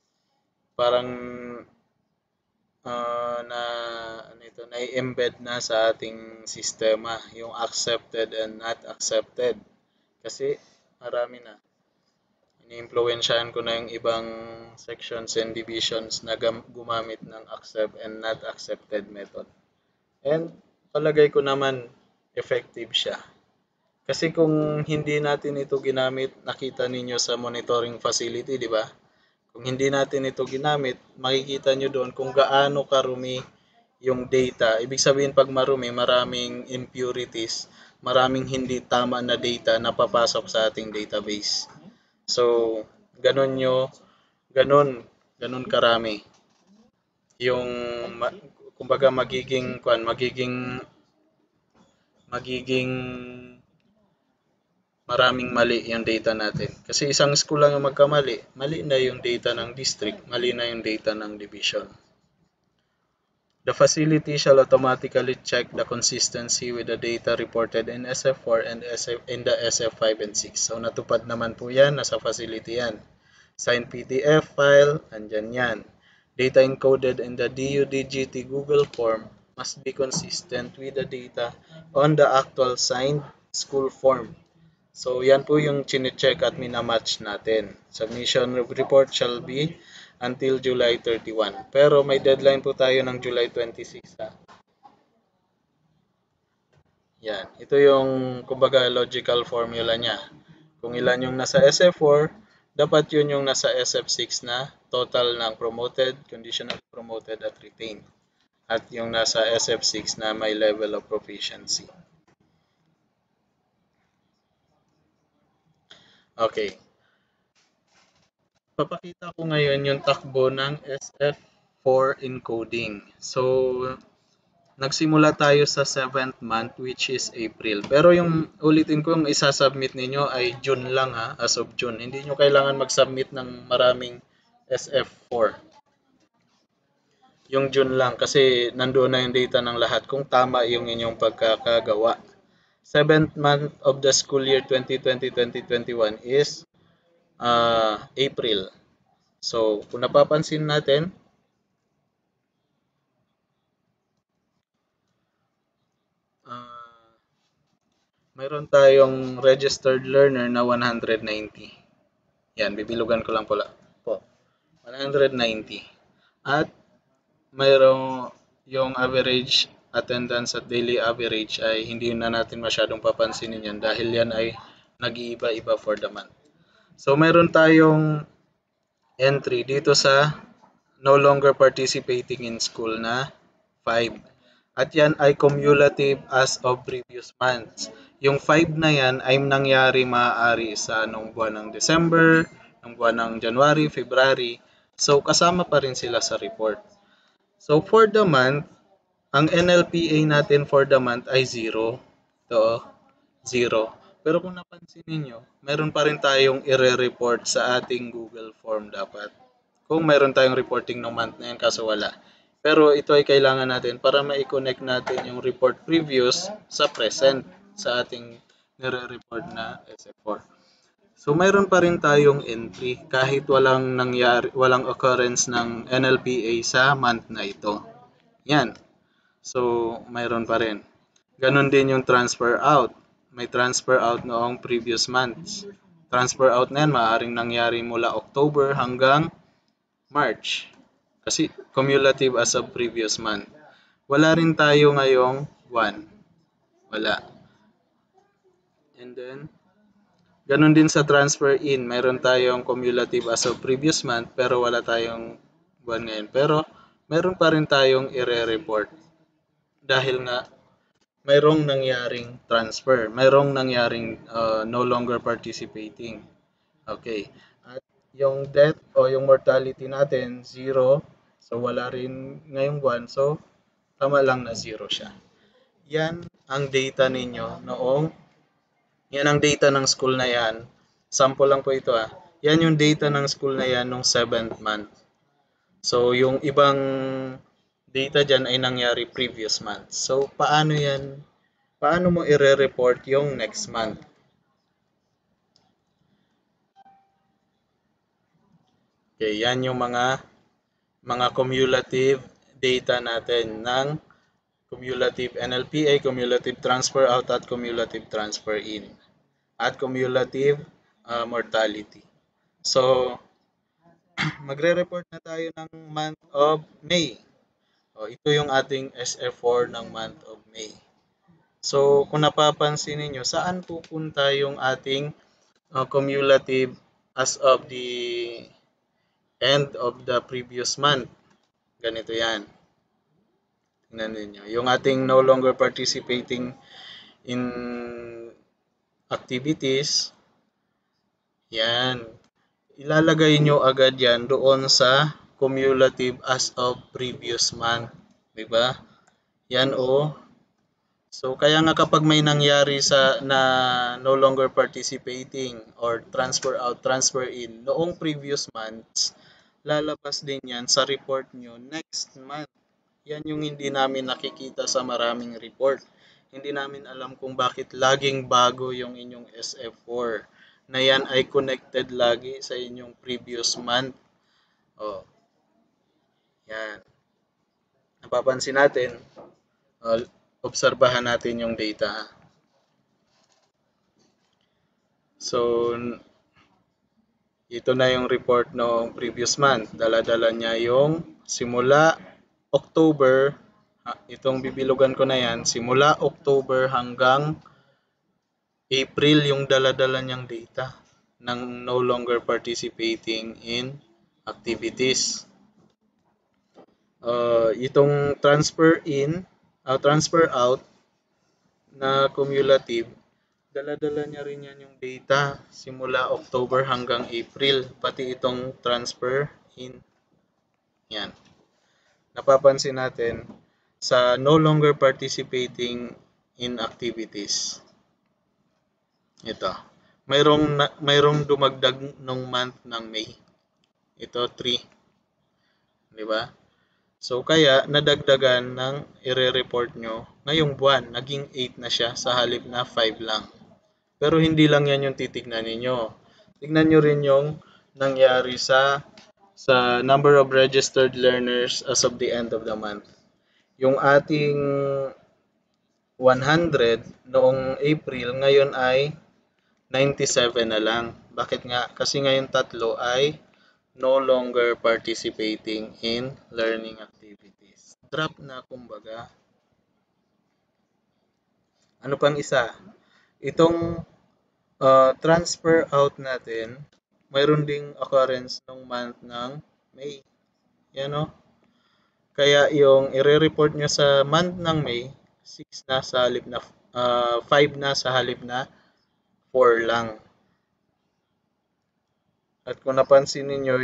na-embed na sa ating sistema yung accepted and not accepted kasi marami na ini-influensyahan ko na yung ibang sections and divisions na gumamit ng accept and not accepted method and palagay ko naman effective siya kasi kung hindi natin ito ginamit nakita ninyo sa monitoring facility di ba? Kung hindi natin ito ginamit, makikita nyo doon kung gaano karumi yung data. Ibig sabihin pag marumi, maraming impurities, maraming hindi tama na data na papasok sa ating database. So, ganun Ganun karami. Yung kumbaga magiging maraming mali yung data natin. Kasi isang school lang yung magkamali, mali na yung data ng district, mali na yung data ng division. The facility shall automatically check the consistency with the data reported in SF4 and in the SF5 and 6. So natupad naman po yan, nasa facility yan. Signed PDF file, andyan yan. Data encoded in the DUDGT Google form must be consistent with the data on the actual signed school form. So yan po yung chine-check at minamatch natin. Submission report shall be until July 31. Pero may deadline po tayo ng July 26. Ha? Yan. Ito yung kumbaga logical formula niya. Kung ilan yung nasa SF4, dapat yun yung nasa SF6 na total ng promoted, conditional promoted at retained. At yung nasa SF6 na may level of proficiency. Okay. Papakita ko ngayon yung takbo ng SF4 encoding. So, nagsimula tayo sa 7th month which is April. Pero yung ulitin ko, yung isasubmit ninyo ay June lang ha, as of June. Hindi nyo kailangan mag-submit ng maraming SF4. Yung June lang kasi nandoon na yung data ng lahat kung tama yung inyong pagkakagawa. 7th month of the school year 2020-2021 is April. So, kung napapansin natin, mayroon tayong registered learner na 190. Yan, bibilugan ko lang pula po. 190. At mayroong yung average attendance at daily average ay hindi na natin masyadong papansinin yan dahil yan ay nag-iiba-iba for the month. So, mayroon tayong entry dito sa no longer participating in school na 5. At yan ay cumulative as of previous months. Yung 5 na yan ay nangyari maaari sa nung buwan ng December, nung buwan ng January, February. So kasama pa rin sila sa report. So for the month, ang NLPA natin for the month ay 0. Ito, 0. Pero kung napansin niyo, meron pa rin tayong ire-report sa ating Google form dapat. Kung meron tayong reporting ng month na yan, kaso wala. Pero ito ay kailangan natin para ma-connect natin yung report previous sa present sa ating nire-report na SF4. So mayroon pa rin tayong entry kahit walang occurrence ng NLPA sa month na ito. Yan. So mayroon pa rin. Ganon din yung transfer out. May transfer out noong previous months. Transfer out na yan maaaring nangyari mula October hanggang March. Kasi cumulative as of previous month. Wala rin tayo ngayong 1. Wala. And then, ganun din sa transfer in. Meron tayong cumulative as of previous month pero wala tayong 1 ngayon. Pero meron pa rin tayong ire-report. Dahil nga mayroong nangyaring transfer. Mayroong nangyaring no longer participating. Okay. At yung death o yung mortality natin, 0. So, wala rin ngayong 1. So, tama lang na 0 siya. Yan ang data ninyo noong, yan ang data ng school na yan. Sample lang po ito ah. Yan yung data ng school na yan noong 7th month. So, yung ibang data dyan ay nangyari previous month. So, paano yan? Paano mo i-report yung next month? Okay, yan yung mga cumulative data natin ng cumulative NLPA, cumulative transfer out at cumulative transfer in at cumulative mortality. So, magre-report na tayo ng month of May. O, ito yung ating SF4 ng month of May. So, kung napapansin niyo, saan pupunta yung ating cumulative as of the end of the previous month? Ganito yan. Tingnan ninyo. Yung ating no longer participating in activities, yan. Ilalagay nyo agad yan doon sa cumulative as of previous month. Diba? Yan o. So kaya nga kapag may nangyari sa na no longer participating or transfer out, transfer in noong previous months, lalabas din yan sa report nyo next month. Yan yung hindi namin nakikita sa maraming report. Hindi namin alam kung bakit laging bago yung inyong SF4 na yan ay connected lagi sa inyong previous month. Oh, yan. Napapansin natin, obserbahan natin yung data. So, ito na yung report noong previous month. Dala-dala niya yung simula October, itong bibilugan ko na yan, simula October hanggang April yung dala-dala niyang data ng no longer participating in activities. Itong transfer in, transfer out na cumulative, dala-dala niya rin yan yung data simula October hanggang April, pati itong transfer in. Yan. Napapansin natin sa no longer participating in activities. Ito. Mayroong dumagdag nung month ng May. Ito 3. 'Di ba? So kaya nadagdagan ng ire-report nyo ngayong buwan, naging 8 na siya sa halip na 5 lang. Pero hindi lang yan yung titignan ninyo. Tignan nyo rin yung nangyari sa number of registered learners as of the end of the month. Yung ating 100 noong April, ngayon ay 97 na lang. Bakit nga? Kasi ngayon tatlo ay no longer participating in learning activities. Drop na kumbaga. Ano pang isa? Itong transfer out natin, mayroon ding occurrence ng month ng May. Yan o. Kaya yung i-report nyo sa month ng May, 6 na sa halip na 5 na sa halip na 4 lang. At kung napansin niyo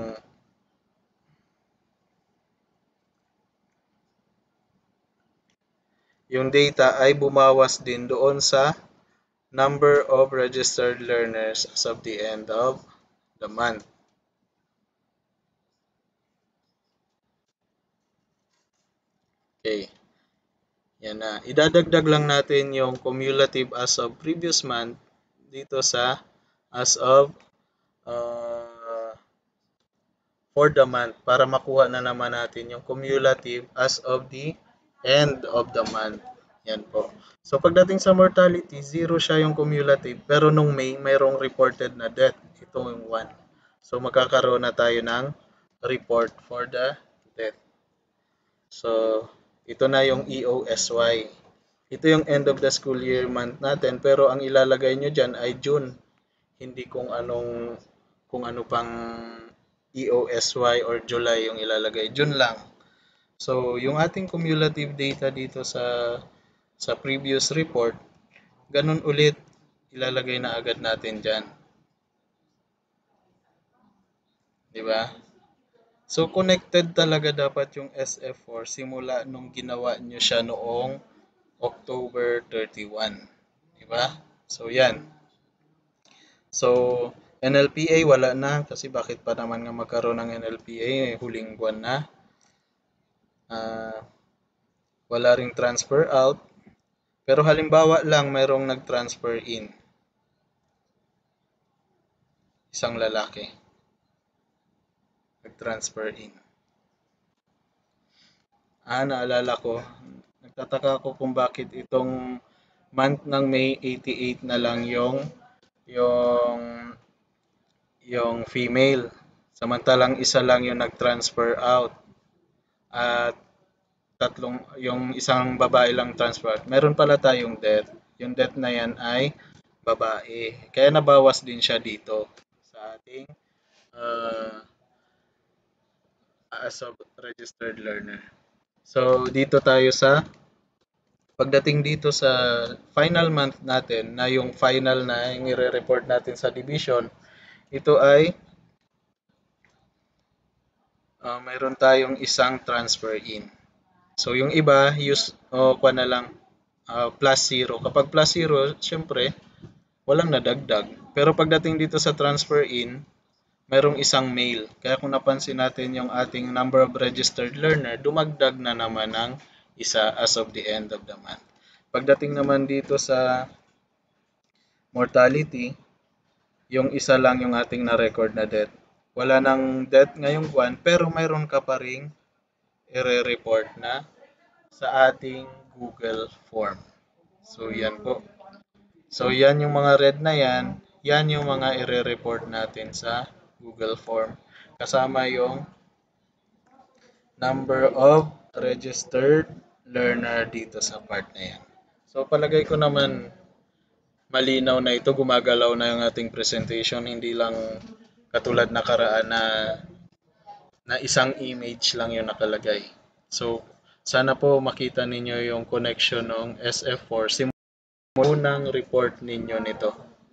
yung data ay bumawas din doon sa number of registered learners as of the end of the month. Okay. Yan na. Idadagdag lang natin yung cumulative as of previous month dito sa as of for the month para makuha na naman natin yung cumulative as of the end of the month. Yan po. So pagdating sa mortality, 0 siya yung cumulative pero nung May mayroong reported na death. Ito yung 1. So magkakaroon na tayo ng report for the death. So ito na yung EOSY. Ito yung end of the school year month natin pero ang ilalagay nyo dyan ay June. Hindi kung ano pang EOSY or July yung ilalagay. June lang. So, yung ating cumulative data dito sa previous report, ganun ulit ilalagay na agad natin dyan. Diba? So, connected talaga dapat yung SF4 simula nung ginawa nyo siya noong October 31. Diba? So, yan. So, NLPA wala na kasi bakit pa naman nga magkaroon ng NLPA, huling buwan na. Wala ring transfer out. Pero halimbawa lang mayroong nag-transfer in. Isang lalaki. Nag-transfer in. Naalala ko. Nagtataka ko kung bakit itong month ng May 88 na lang yung female. Samantalang isa lang yung nag-transfer out. At yung isang babae lang transfer out. Meron pala tayong death. Yung death na yan ay babae. Kaya nabawas din siya dito sa ating as a registered learner. So, dito tayo sa pagdating dito sa final month natin na yung final na yung i-report natin sa division, ito ay mayroon tayong isang transfer in. So yung iba, use o kuha na lang plus zero. Kapag plus zero, syempre, walang nadagdag. Pero pagdating dito sa transfer in, mayroong isang mail. Kaya kung napansin natin yung ating number of registered learner, dumagdag na naman ng isa as of the end of the month. Pagdating naman dito sa mortality, yung isa lang yung ating na-record na death. Wala nang death ngayong buwan, pero mayroon ka pa ring i-report na sa ating Google form. So, yan po. So, yan yung mga red na yan. Yan yung mga i-report natin sa Google form. Kasama yung number of registered learner dito sa part na yan. So, palagay ko naman malinaw na ito. Gumagalaw na yung ating presentation. Hindi lang katulad na karaan na isang image lang yung nakalagay. So, sana po makita ninyo yung connection ng SF4. Unang report ninyo nito.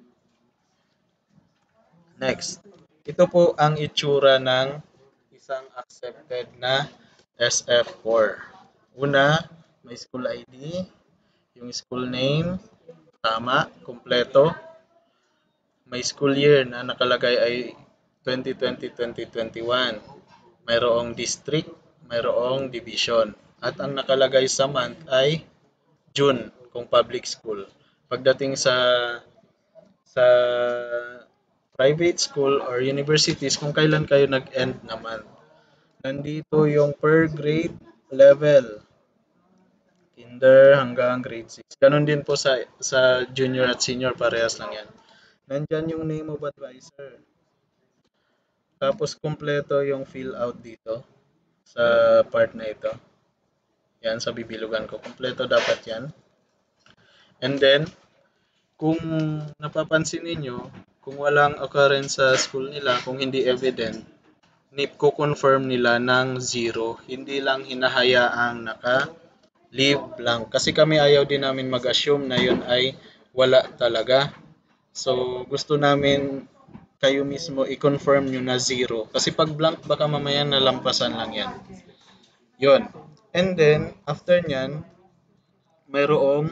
Next. Ito po ang itsura ng isang accepted na SF4. Una, may school ID, yung school name, tama, kumpleto. May school year na nakalagay ay 2020-2021. Mayroong district, mayroong division. At ang nakalagay sa month ay June kung public school. Pagdating sa private school or universities kung kailan kayo nag-end naman. Nandito yung per grade level. Kinder hanggang grade 6. Ganon din po sa junior at senior, parehas lang yan. Nandyan yung name of advisor. Tapos kumpleto yung fill out dito sa part na ito. Yan, sa bibilugan ko. Kumpleto dapat yan. And then, kung napapansin ninyo, kung walang occurrence sa school nila, kung hindi evident, ko-confirm nila ng 0. Hindi lang hinahayaang naka-leave blank. Kasi kami ayaw din namin mag-assume na yun ay wala talaga. So, gusto namin kayo mismo i-confirm nyo na 0. Kasi pag blank, baka mamaya nalampasan lang yan. Yun. And then, after nyan, mayroong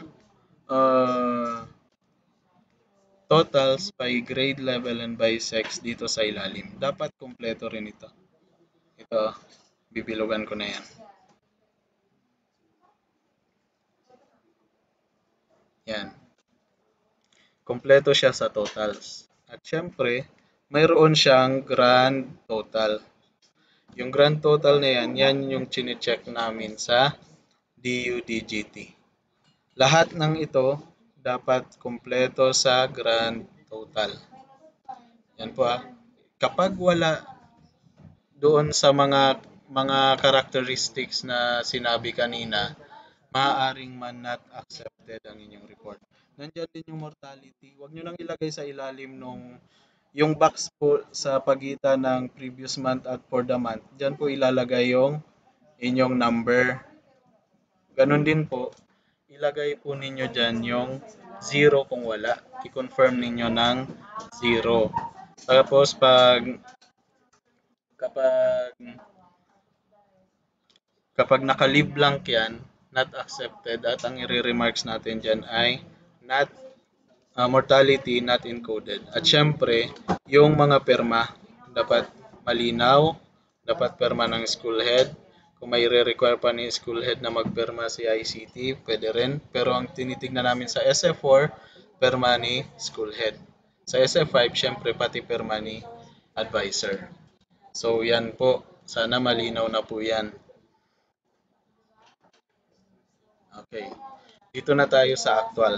totals by grade level and by sex dito sa ilalim. Dapat kumpleto rin ito. Ito, bibilugan ko na yan. Yan. Kumpleto siya sa totals. At syempre, mayroon siyang grand total. Yung grand total na yan, yan yung chine-check namin sa DUDGT. Lahat ng ito dapat kumpleto sa grand total. Yan po Kapag wala doon sa mga characteristics na sinabi kanina, maaaring man not accepted ang inyong report. Nandiyan din yung mortality. Huwag nyo nang ilagay sa ilalim nung yung box po sa pagitan ng previous month at for the month. Diyan po ilalagay yung inyong number. Ganun din po, ilagay po ninyo dyan yung 0 kung wala. I-confirm ninyo ng 0. Tapos kapag naka-leave blank yan, not accepted, at ang i-remarks natin dyan ay not mortality not encoded. At syempre, yung mga perma dapat malinaw, dapat perma ng school head. Kung may re-require pa ni school head na magperma si ICT, pwede rin. Pero ang tinitignan namin sa SF4, perma ni school head. Sa SF5, syempre pati perma ni advisor. So yan po, sana malinaw na po yan. Okay, dito na tayo sa actual.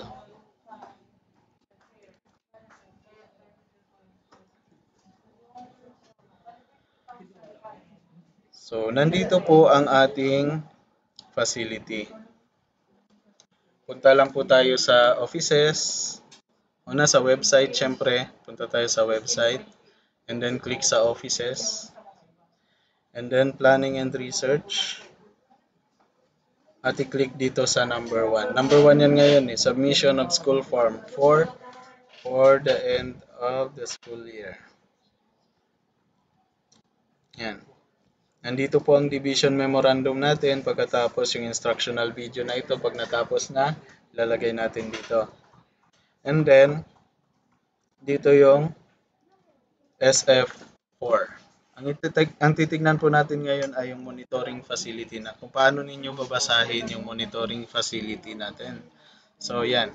So, nandito po ang ating facility. Punta lang po tayo sa offices. Una sa website, syempre. Punta tayo sa website. And then click sa offices. And then planning and research. At i-click dito sa number 1. Number 1 yan ngayon submission of school form for the end of the school year. Yan. Nandito po ang division memorandum natin. Pagkatapos yung instructional video na ito, pag natapos na, ilalagay natin dito. And then, dito yung SF4. Ang titignan po natin ngayon ay yung monitoring facility na kung paano ninyo babasahin yung monitoring facility natin. So, yan.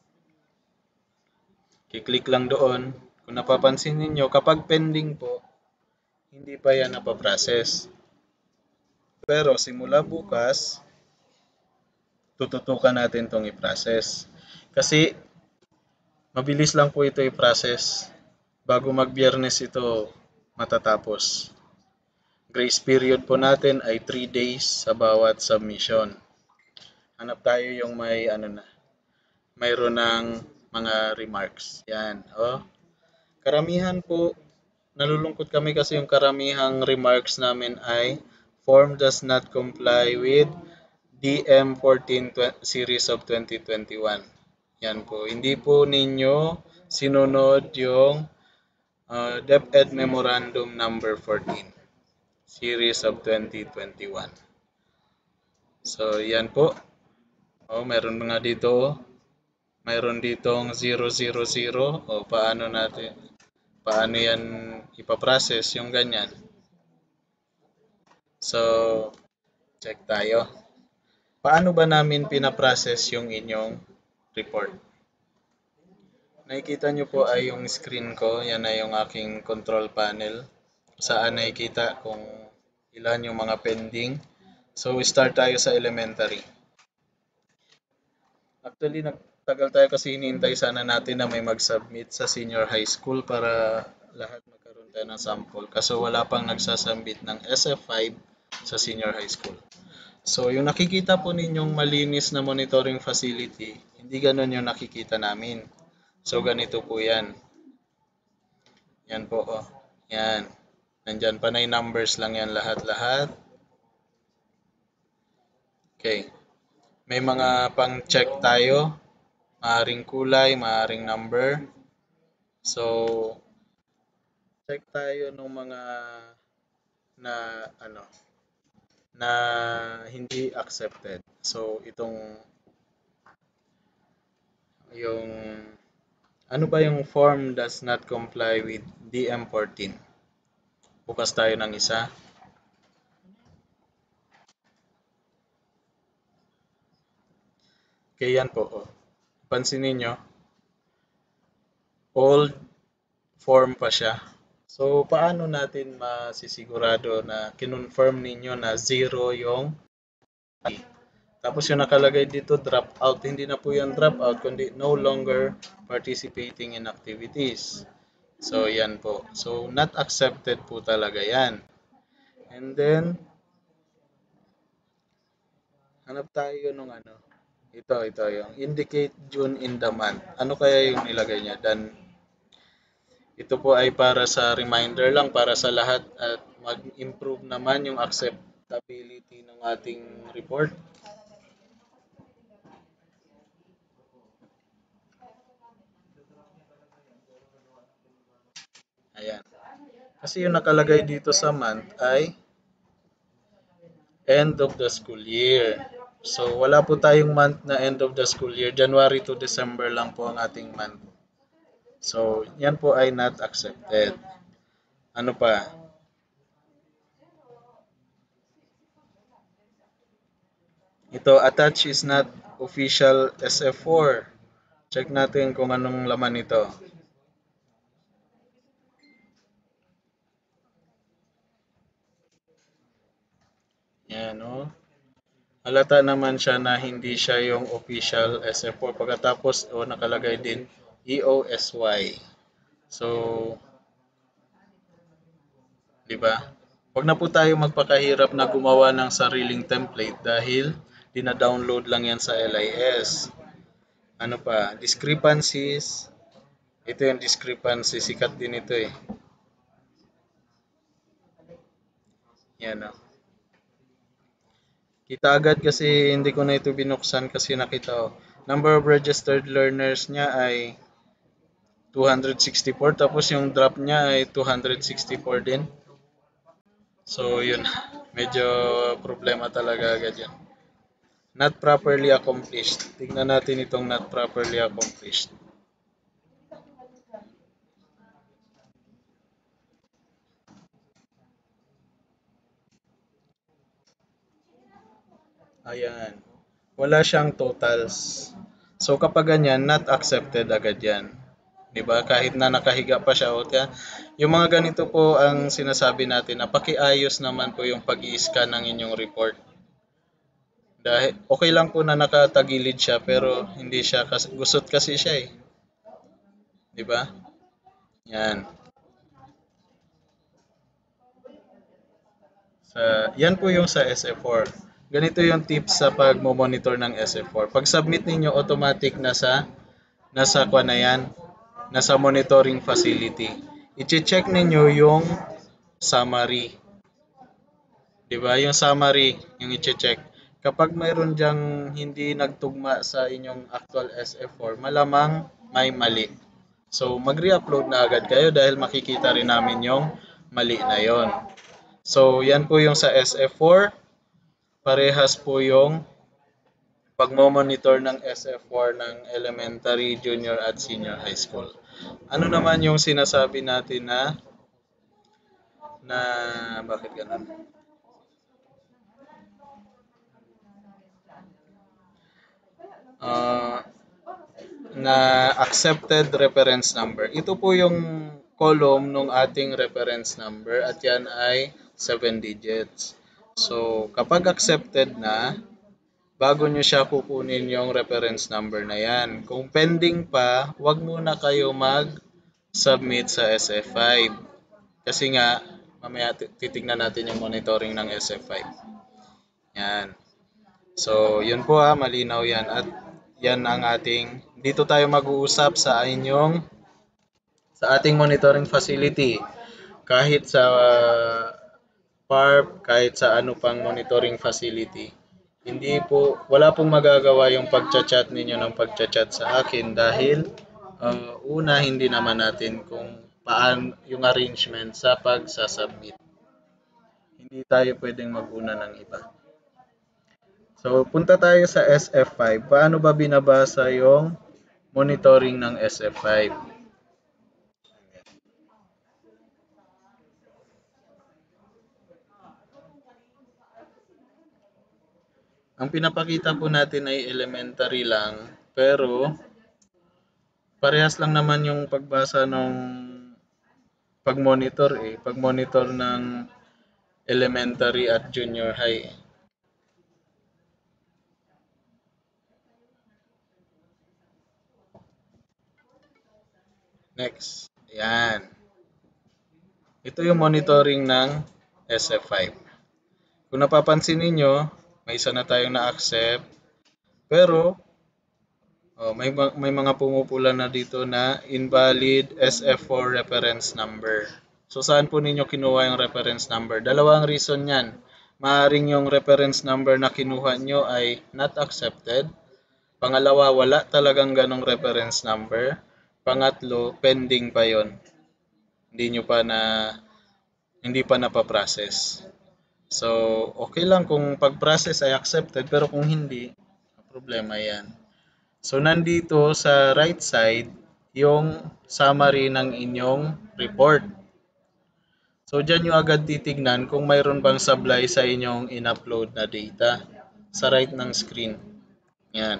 Kiklik lang doon. Kung napapansin ninyo, kapag pending po, hindi pa yan napaprocess. Pero simula bukas, tututukan natin itong i-process. Kasi mabilis lang po ito i-process. Bago mag-Biyernes ito matatapos. Grace period po natin ay 3 days sa bawat submission. Hanap tayo yung mayroon ng mga remarks. Yan, oh. Karamihan po, nalulungkot kami kasi yung karamihang remarks namin ay form does not comply with DM14 series of 2021. Yan po. Hindi po ninyo sinunod yung DepEd Memorandum number 14 series of 2021. So, yan po. Oh, meron mga dito. Mayroon ditong 000. O, paano yan ipaprocess yung ganyan. So, check tayo. Paano ba namin pinaprocess yung inyong report? Nakikita nyo po ay yung screen ko. Yan ay yung aking control panel. Saan nakikita kung ilan yung mga pending. So, start tayo sa elementary. Actually, nagtagal tayo kasi hinihintay sana natin na may mag-submit sa senior high school para lahat magkaroon tayo ng sample. Kaso wala pang nagsasubmit ng SF5 sa senior high school. So, yung nakikita po ninyong malinis na monitoring facility, hindi ganun yung nakikita namin. So, ganito po yan. Yan po, oh. Yan. Nandyan pa na yung numbers lang yan lahat-lahat. Okay. May mga pang-check tayo. Maaring kulay, maaring number. So, check tayo ng mga na hindi accepted. So, itong yung ano ba yung form does not comply with DM14? Bukas tayo ng isa. Okay, yan po. Oh. Pansinin nyo, old form pa siya. So, paano natin masisigurado na kinonfirm ninyo na 0 yung tapos yung nakalagay dito, drop out. Hindi na po yung drop out, kundi no longer participating in activities. So, yan po. So, not accepted po talaga yan. And then, hanap tayo nung Ito yung indicate June in the month. Ano kaya yung nilagay niya? Dan, ito po ay para sa reminder lang para sa lahat at mag-improve naman yung acceptability ng ating report. Ayan. Kasi yung nakalagay dito sa month ay end of the school year. So, wala po tayong month na end of the school year. January to December lang po ang ating month. So, yan po ay not accepted. Ano pa? Ito, attach is not official SF4. Check natin kung anong laman nito. Yan, oh. Halata naman siya na hindi siya yung official SF4. Pagkatapos, nakalagay din EOSY. So, di ba? Huwag na po tayo magpakahirap na gumawa ng sariling template dahil dina-download lang yan sa LIS. Ano pa? Discrepancies. Ito yung discrepancy. Sikat din ito eh. Yan o. Kita agad kasi hindi ko na ito binuksan kasi nakita ko. Number of registered learners niya ay 264. Tapos yung drop niya ay 264 din. So, yun. Medyo problema talaga agad yan. Not properly accomplished. Tingnan natin itong not properly accomplished. Ayan. Wala siyang totals. So kapag ganyan, not accepted agad yan. 'Di ba? Kahit na nakahiga pa siya o kaya, yung mga ganito po ang sinasabi natin na pakiayos naman po yung pag-i-scan ng inyong report. Dahil okay lang po na nakatagilid siya pero hindi siya kasi gusot kasi siya eh, 'di ba? Yan. Yan po yung sa SF4. Ganito yung tips sa pagmo-monitor ng SF4. Pag submit ninyo automatic nasa kwa na yan, nasa monitoring facility. I-check ninyo yung summary. 'Di ba? Yung summary, yung i-check. Kapag mayroon diyang hindi nagtugma sa inyong actual SF4, malamang may mali. So, mag-re-upload na agad kayo dahil makikita rin namin yung mali na yon. So, yan po yung sa SF4. Parehas po yung pagmo-monitor ng SF4 ng elementary, junior at senior high school. Ano naman yung sinasabi natin na bakit ganun? Uh, na accepted reference number. Ito po yung column ng ating reference number at yan ay 7 digits. So, kapag accepted na, bago nyo siya kukunin yung reference number na yan. Kung pending pa, wag muna kayo mag-submit sa SF5. Kasi nga, mamaya titignan natin yung monitoring ng SF5. Yan. So, yun po malinaw yan. At yan ang dito tayo mag-uusap sa ating monitoring facility. Kahit sa PARP, kahit sa ano pang monitoring facility. Wala pong magagawa yung pagchat-chat ninyo ng pagchat-chat sa akin dahil una, hindi naman natin kung paano yung arrangement sa pagsasubmit. Hindi tayo pwedeng mag-una ng iba. So, punta tayo sa SF5. Paano ba binabasa yung monitoring ng SF5? Ang pinapakita po natin ay elementary lang, pero parehas lang naman yung pagbasa ng pag-monitor eh. Pag-monitor ng elementary at junior high. Next. Yan. Ito yung monitoring ng SF5. Kung napapansin ninyo, may isa na tayong na-accept. Pero, may mga pumupula na dito na invalid SF4 reference number. So, saan po ninyo kinuha yung reference number? Dalawang reason yan. Maaring yung reference number na kinuha nyo ay not accepted. Pangalawa, wala talagang ganong reference number. Pangatlo, pending pa yon. Hindi pa napaprocess. So, okay lang kung pag-process ay accepted, pero kung hindi, problema yan. So, nandito sa right side, yung summary ng inyong report. So, dyan nyo agad titignan kung mayroon bang supply sa inyong in-upload na data sa right ng screen. Yan.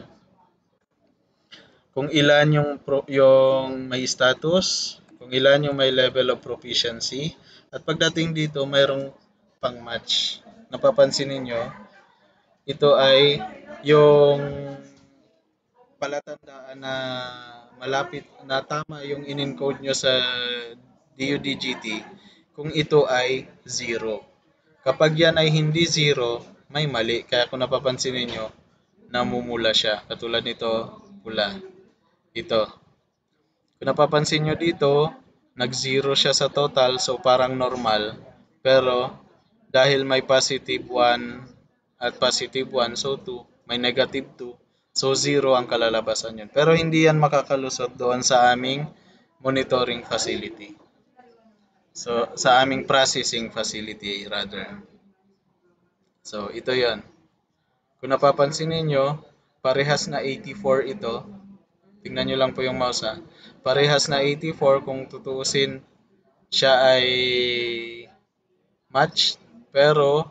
Kung ilan yung may status, kung ilan yung may level of proficiency, at pagdating dito, mayroong pang-match. Napapansin ninyo, ito ay yung palatandaan na malapit na tama yung in-encode nyo sa DUDGT kung ito ay 0. Kapag yan ay hindi 0, may mali. Kaya kung napapansin ninyo, namumula siya. Katulad nito, pula. Ito. Kung napapansin nyo dito, nag-0 siya sa total, so parang normal. Pero dahil may positive 1 at positive 1, so 2, may negative 2, so 0 ang kalalabasan yun. Pero hindi yan makakalusot doon sa aming monitoring facility. So, sa aming processing facility rather. So, ito yon. Kung napapansin ninyo, parehas na 84 ito. Tingnan nyo lang po yung mouse ha. Parehas na 84 kung tutuusin siya ay match. Pero,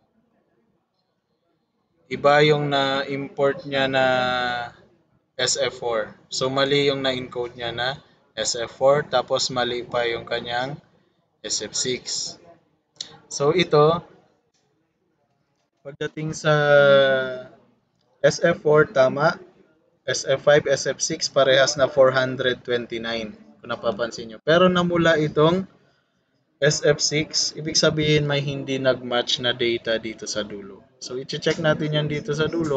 iba yung na-import niya na SF4. So, mali yung na-encode niya na SF4. Tapos, mali pa yung kanyang SF6. So, ito, pagdating sa SF4, tama. SF5, SF6, parehas na 429. Kung napapansin nyo. Pero namula itong SF6, ibig sabihin may hindi nag-match na data dito sa dulo. So, i-check natin yan dito sa dulo.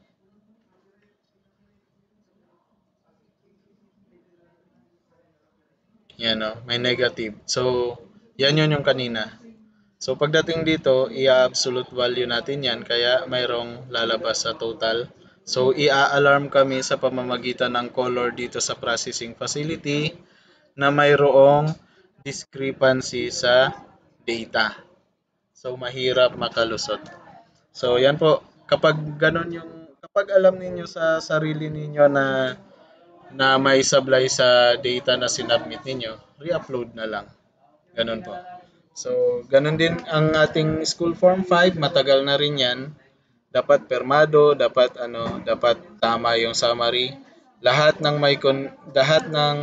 Yan o, may negative. So, yan yun yung kanina. So, pagdating dito, i-absolute value natin yan, kaya mayroong lalabas sa total. So, i-alarm kami sa pamamagitan ng color dito sa processing facility na mayroong discrepancy sa data. So, mahirap makalusot. So, yan po. Kapag ganun yung, kapag alam ninyo sa sarili ninyo na may sablay sa data na sinubmit ninyo, re-upload na lang. Ganun po. So, ganun din ang ating school form 5, matagal na rin 'yan. Dapat permado, dapat tama yung summary. Lahat ng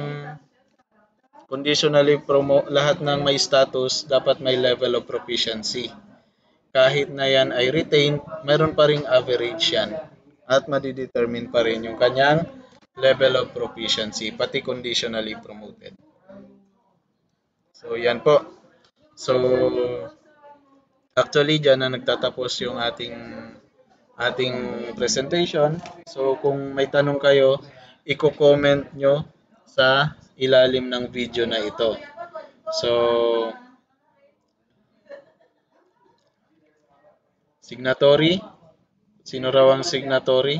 lahat ng may status dapat may level of proficiency. Kahit na 'yan ay retained, meron pa ring average 'yan at madidetermine pa rin yung kanyang level of proficiency, pati conditionally promoted. So, yan po. So, actually, dyan na nagtatapos yung ating presentation. So, kung may tanong kayo, i-comment nyo sa ilalim ng video na ito. So, signatory. Sino raw ang signatory?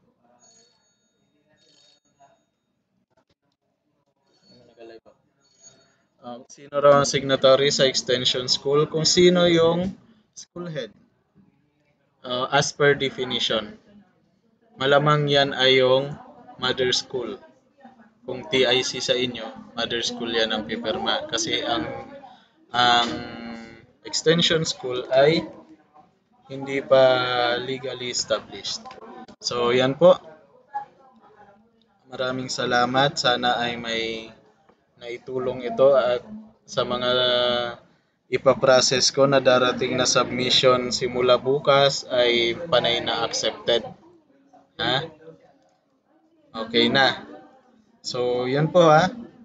Sino raw ang signatory sa extension school? Kung sino yung school head. As per definition. Malamang yan ay yung mother school. Kung TIC sa inyo, mother school yan ang pipirma. Kasi ang extension school ay hindi pa legally established. So, yan po. Maraming salamat. Sana ay may naitulong ito at sa mga ipaprocess ko na darating na submission simula bukas ay panay na accepted. Ha? Okay na. So, yan po ha.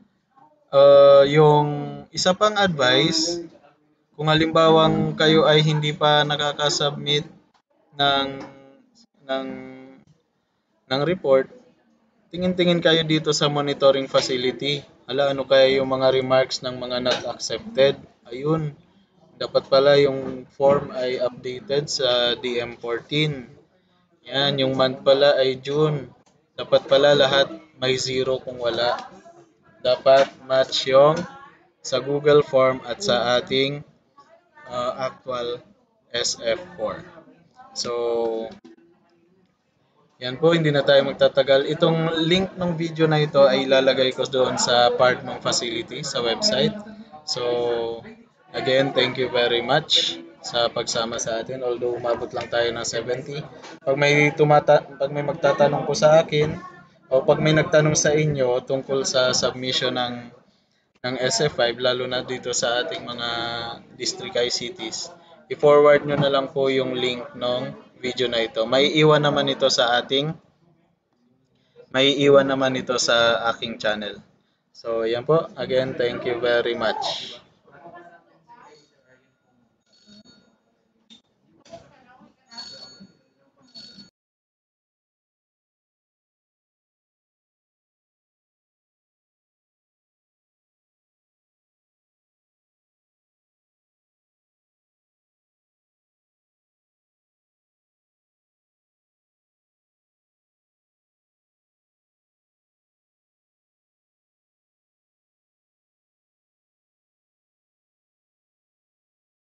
Yung isa pang advice, kung halimbawang kayo ay hindi pa nakaka-submit ng ng ng report, tingin-tingin kayo dito sa monitoring facility. Ano kaya yung mga remarks ng mga not accepted? Ayun. Dapat pala yung form ay updated sa DM14. Yan, yung month pala ay June. Dapat pala lahat may 0 kung wala. Dapat match yung sa Google Form at sa ating actual SF4. So, yan po, hindi na tayo magtatagal. Itong link ng video na ito ay ilalagay ko doon sa part ng facility sa website. So, again, thank you very much sa pagsama sa atin. Although umabot lang tayo ng 70. Pag may magtatanong po sa akin o pag may nagtanong sa inyo tungkol sa submission ng SF5, lalo na dito sa ating mga district ICTs, i-forward nyo na lang po yung link ng video na ito. May iwan naman ito sa aking channel. So, yan po. Again, thank you very much.